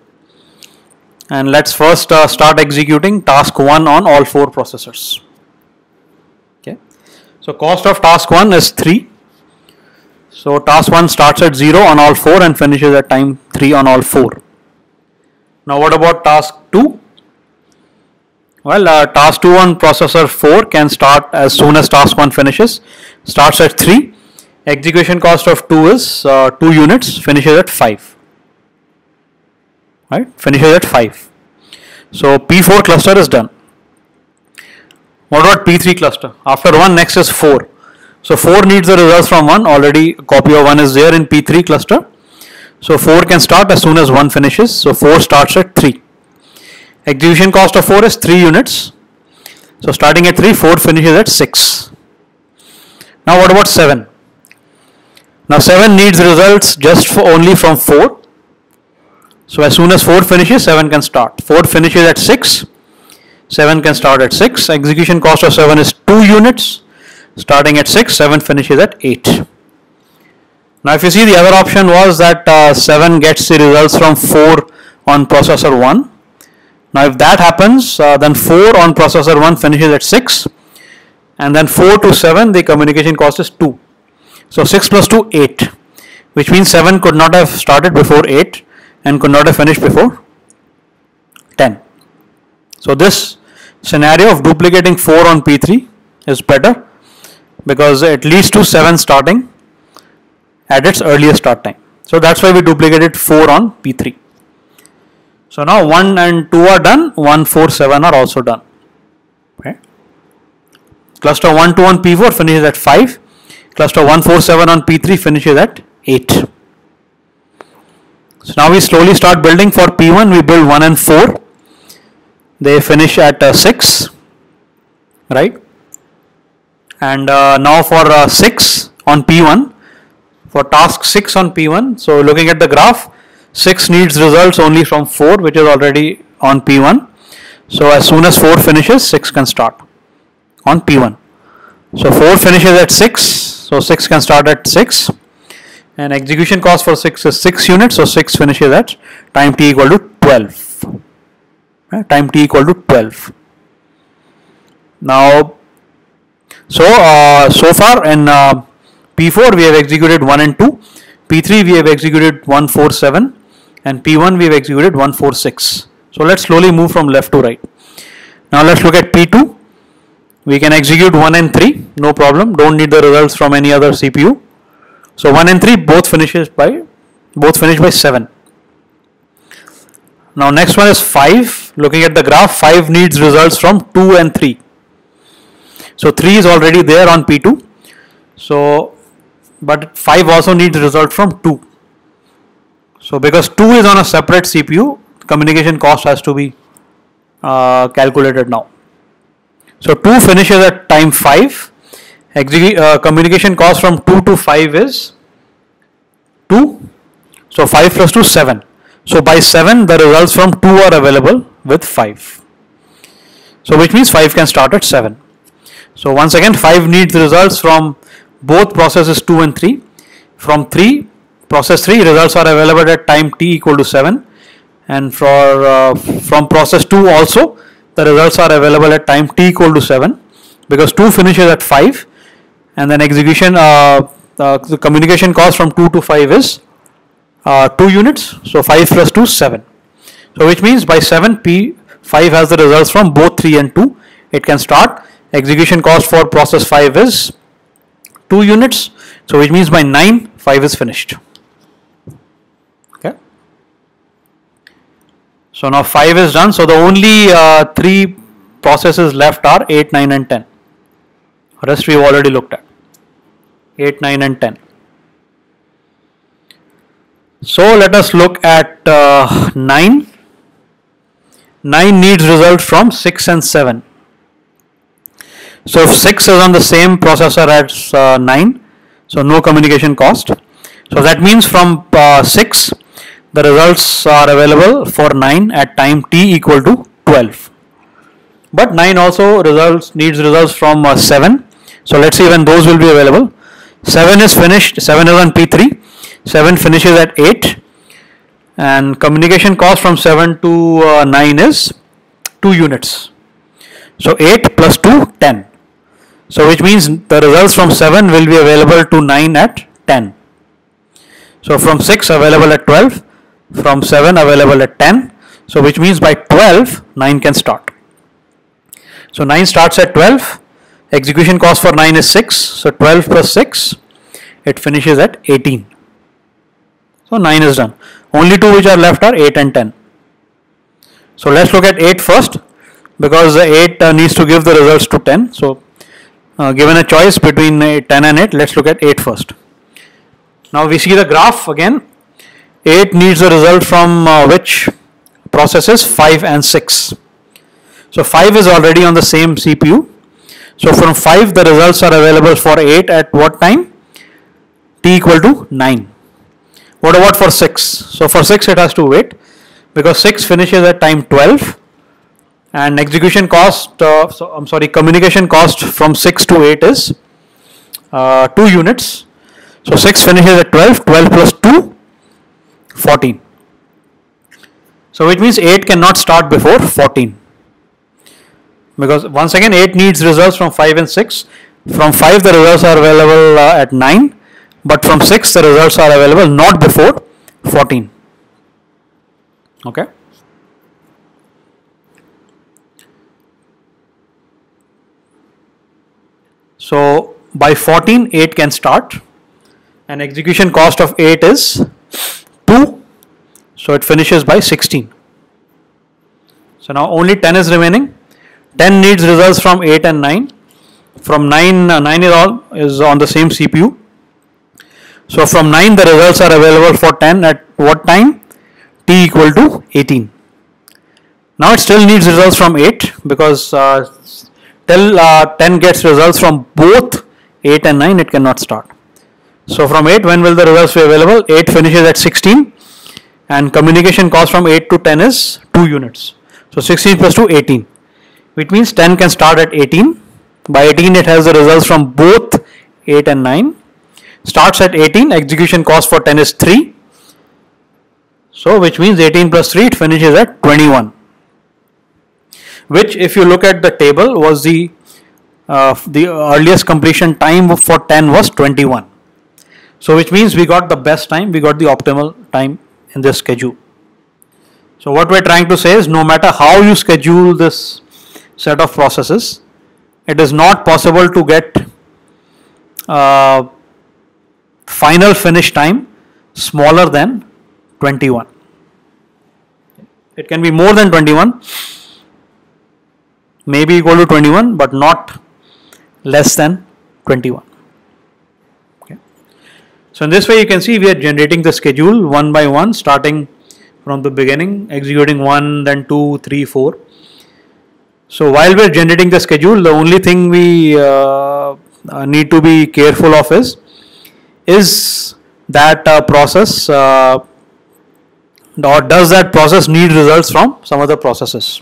and let's first uh, start executing task one on all four processors. Okay. So cost of task one is three. So task one starts at zero on all four and finishes at time three on all four. Now what about task two? Well, uh, task two on processor four can start as soon as task one finishes. Starts at three. Execution cost of two is uh, two units, finishes at five. Right? Finishes at five. So P four cluster is done. What about P three cluster? After one, next is four. So four needs the results from one. Already a copy of one is there in P three cluster. So four can start as soon as one finishes. So four starts at three. Execution cost of four is three units. So starting at three, four finishes at six. Now what about seven? Now seven needs results just for only from four. So as soon as four finishes, seven can start. four finishes at six. seven can start at six. Execution cost of seven is two units. Starting at six, seven finishes at eight. Now if you see, the other option was that uh, seven gets the results from four on processor one. Now if that happens, uh, then four on processor one finishes at six, and then four to seven, the communication cost is two. So six plus two, eight, which means seven could not have started before eight and could not have finished before ten. So this scenario of duplicating four on P three is better, because it leads to seven starting at its earliest start time. So that's why we duplicated four on P three. So now one and two are done, one, four, seven are also done. Okay. Cluster one, two on P four finishes at five. Cluster one, four, seven on P three finishes at eight. So now we slowly start building. For P one, we build one and four. They finish at uh, six, right? And uh, now for uh, six on P one, for task six on P one, so looking at the graph, six needs results only from four, which is already on P one. So as soon as four finishes, six can start on P one. So four finishes at six, so six can start at six, and execution cost for six is six units, so six finishes at time t equal to twelve. Right? Time t equal to twelve. Now, so uh, so far in uh, P four we have executed one and two, P three we have executed one, four, seven, and P one we have executed one, four, six. So let's slowly move from left to right. Now let's look at P two. We can execute one and three, no problem. Don't need the results from any other C P U. So one and three both finishes by both finish by seven. Now next one is five. Looking at the graph, five needs results from two and three. So three is already there on P two. So but five also needs result from two. So because two is on a separate C P U, communication cost has to be uh, calculated now. So two finishes at time five, Execu uh, communication cost from two to five is two. So five plus two, seven. So by seven, the results from two are available with five. So which means five can start at seven. So once again, five needs results from both processes two and three. From three, process three, results are available at time t equal to seven. And for uh, from process two also, the results are available at time t equal to seven, because two finishes at five, and then execution, uh, uh, the communication cost from two to five is uh, two units. So five plus two, seven. So which means by seven, P five has the results from both three and two. It can start. Execution cost for process five is two units. So which means by nine, five is finished. Okay. So now five is done. So the only uh, three processes left are eight, nine and ten. Rest we have already looked at. eight, nine and ten. So let us look at uh, nine. nine needs result from six and seven. So if six is on the same processor as uh, nine, so no communication cost. So that means from uh, six, the results are available for nine at time t equal to twelve. But nine also results needs results from uh, seven. So let's see when those will be available. seven is finished, seven is on P three, seven finishes at eight, and communication cost from seven to uh, nine is two units. So eight plus two, ten. So which means the results from seven will be available to nine at ten. So from six available at twelve, from seven available at ten. So which means by twelve, nine can start. So nine starts at twelve. Execution cost for nine is six. So twelve plus six, it finishes at eighteen. So nine is done. Only two which are left are eight and ten. So let's look at eight first, because the eight uh, needs to give the results to ten. So uh, given a choice between uh, ten and eight, let's look at eight first. Now we see the graph again. eight needs the result from uh, which processes? five and six. So five is already on the same C P U. So from five, the results are available for eight at what time? T equal to nine. What about for six? So for six, it has to wait, because six finishes at time twelve, and execution cost, uh, so I'm sorry, communication cost from six to eight is uh, two units. So six finishes at twelve, twelve plus two, fourteen. So which means eight cannot start before fourteen. Because once again, eight needs results from five and six. From five, the results are available uh, at nine, but from six, the results are available not before fourteen. Okay. So by fourteen, eight can start, and execution cost of eight is two. So it finishes by sixteen. So now only ten is remaining. ten needs results from eight and nine. From nine, uh, nine is all is on the same C P U. So from nine, the results are available for ten at what time? T equal to eighteen. Now it still needs results from eight, because uh, till uh, ten gets results from both eight and nine, it cannot start. So from eight, when will the results be available? eight finishes at sixteen, and communication cost from eight to ten is two units. So sixteen plus two, eighteen. Which means ten can start at eighteen. By eighteen, it has the results from both eight and nine. Starts at eighteen, execution cost for ten is three. So which means eighteen plus three, it finishes at twenty-one. Which, if you look at the table, was the uh, the earliest completion time for ten was twenty-one. So which means we got the best time, we got the optimal time in this schedule. So what we're trying to say is, no matter how you schedule this set of processes, it is not possible to get uh, final finish time smaller than twenty-one. It can be more than twenty-one, maybe equal to twenty-one, but not less than twenty-one. Okay. So in this way, you can see we are generating the schedule one by one, starting from the beginning, executing one, then two, three, four. So while we are generating the schedule, the only thing we uh, uh, need to be careful of is, is that uh, process uh, or does that process need results from some other processes?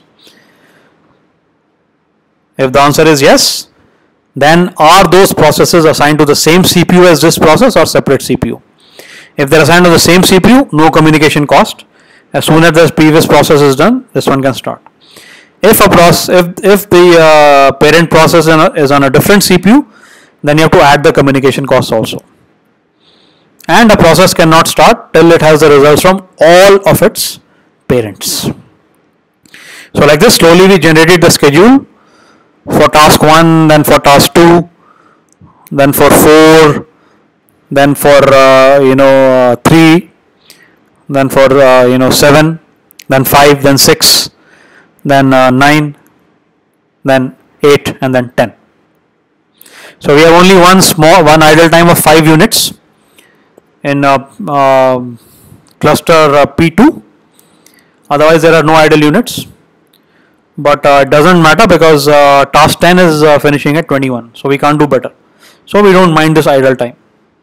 If the answer is yes, then are those processes assigned to the same C P U as this process or separate C P U? If they are assigned to the same C P U, no communication cost. As soon as the previous process is done, this one can start. If a process, if, if the uh, parent process is on a different C P U, then you have to add the communication cost also. And a process cannot start till it has the results from all of its parents. So like this, slowly we generated the schedule for task one, then for task two, then for four, then for uh, you know uh, three, then for uh, you know seven, then five, then six, then uh, nine, then eight, and then ten. So we have only one small one idle time of five units in uh, uh, cluster uh, P two. Otherwise, there are no idle units. But uh, it doesn't matter because uh, task ten is uh, finishing at twenty-one, so we can't do better. So we don't mind this idle time.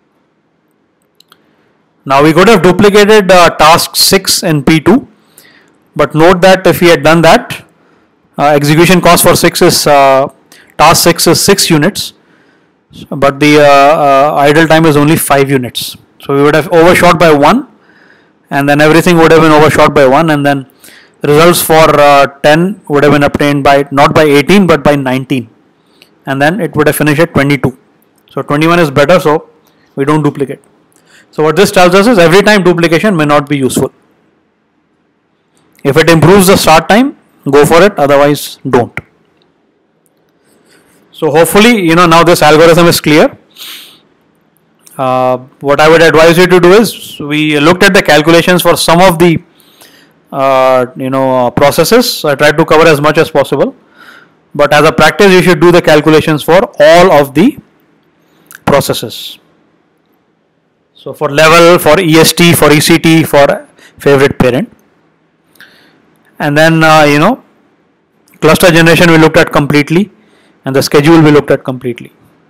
Now we could have duplicated uh, task six in P two, but note that if we had done that, uh, execution cost for six is uh, task six is six units, but the uh, uh, idle time is only five units. So we would have overshot by one, and then everything would have been overshot by one, and then results for uh, ten would have been obtained by not by eighteen but by nineteen, and then it would have finished at twenty-two. So twenty-one is better, so we don't duplicate. So what this tells us is every time duplication may not be useful. If it improves the start time, go for it, otherwise don't. So hopefully, you know, now this algorithm is clear. Uh, what I would advise you to do is, we looked at the calculations for some of the uh, you know uh, processes. I tried to cover as much as possible, but as a practice you should do the calculations for all of the processes. So for level, for E S T, for E C T, for favorite parent, and then uh, you know cluster generation we looked at completely, and the schedule we looked at completely.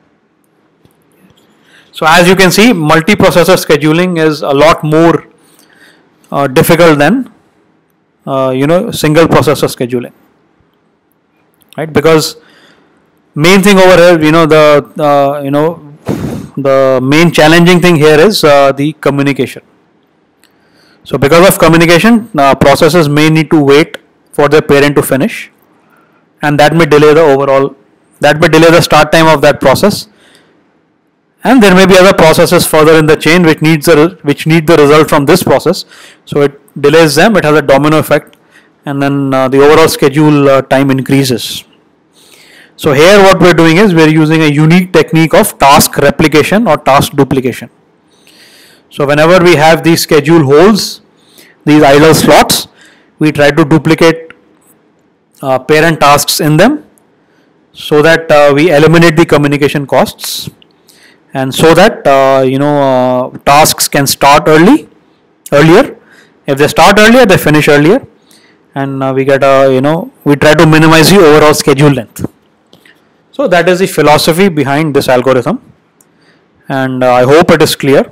So as you can see, multiprocessor scheduling is a lot more uh, difficult than uh, you know single processor scheduling, right? Because main thing over here, you know the uh, you know the main challenging thing here is uh, the communication. So because of communication, uh, processes may need to wait for their parent to finish, and that may delay the overall, that may delay the start time of that process. And there may be other processes further in the chain which needs the which need the result from this process, so it delays them. It has a domino effect, and then uh, the overall schedule uh, time increases. So here what we are doing is we are using a unique technique of task replication or task duplication. So whenever we have these schedule holes, these idle slots, we try to duplicate uh, parent tasks in them, so that uh, we eliminate the communication costs, and so that uh, you know uh, tasks can start early, earlier. If they start earlier, they finish earlier, and uh, we get a you know we try to minimize the overall schedule length. So that is the philosophy behind this algorithm, and uh, I hope it is clear.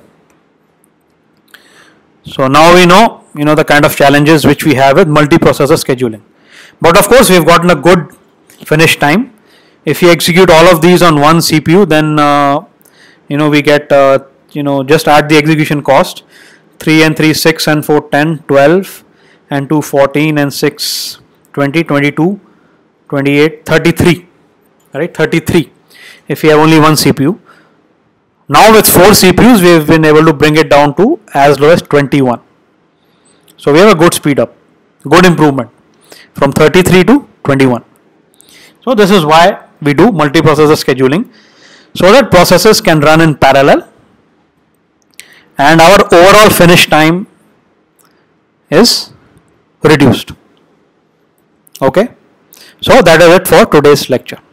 So now we know you know the kind of challenges which we have with multiprocessor scheduling, but of course we have gotten a good finish time. If you execute all of these on one C P U, then uh, you know we get uh, you know just add the execution cost, three and three, six and four, ten, twelve, and two, fourteen, and six, twenty, twenty-two, twenty-eight, thirty-three, right? thirty-three if you have only one C P U. Now with four C P Us we have been able to bring it down to as low as twenty-one. So we have a good speed up, good improvement from thirty-three to twenty-one. So this is why we do multiprocessor scheduling, so that processes can run in parallel and our overall finish time is reduced. Okay, so that is it for today's lecture.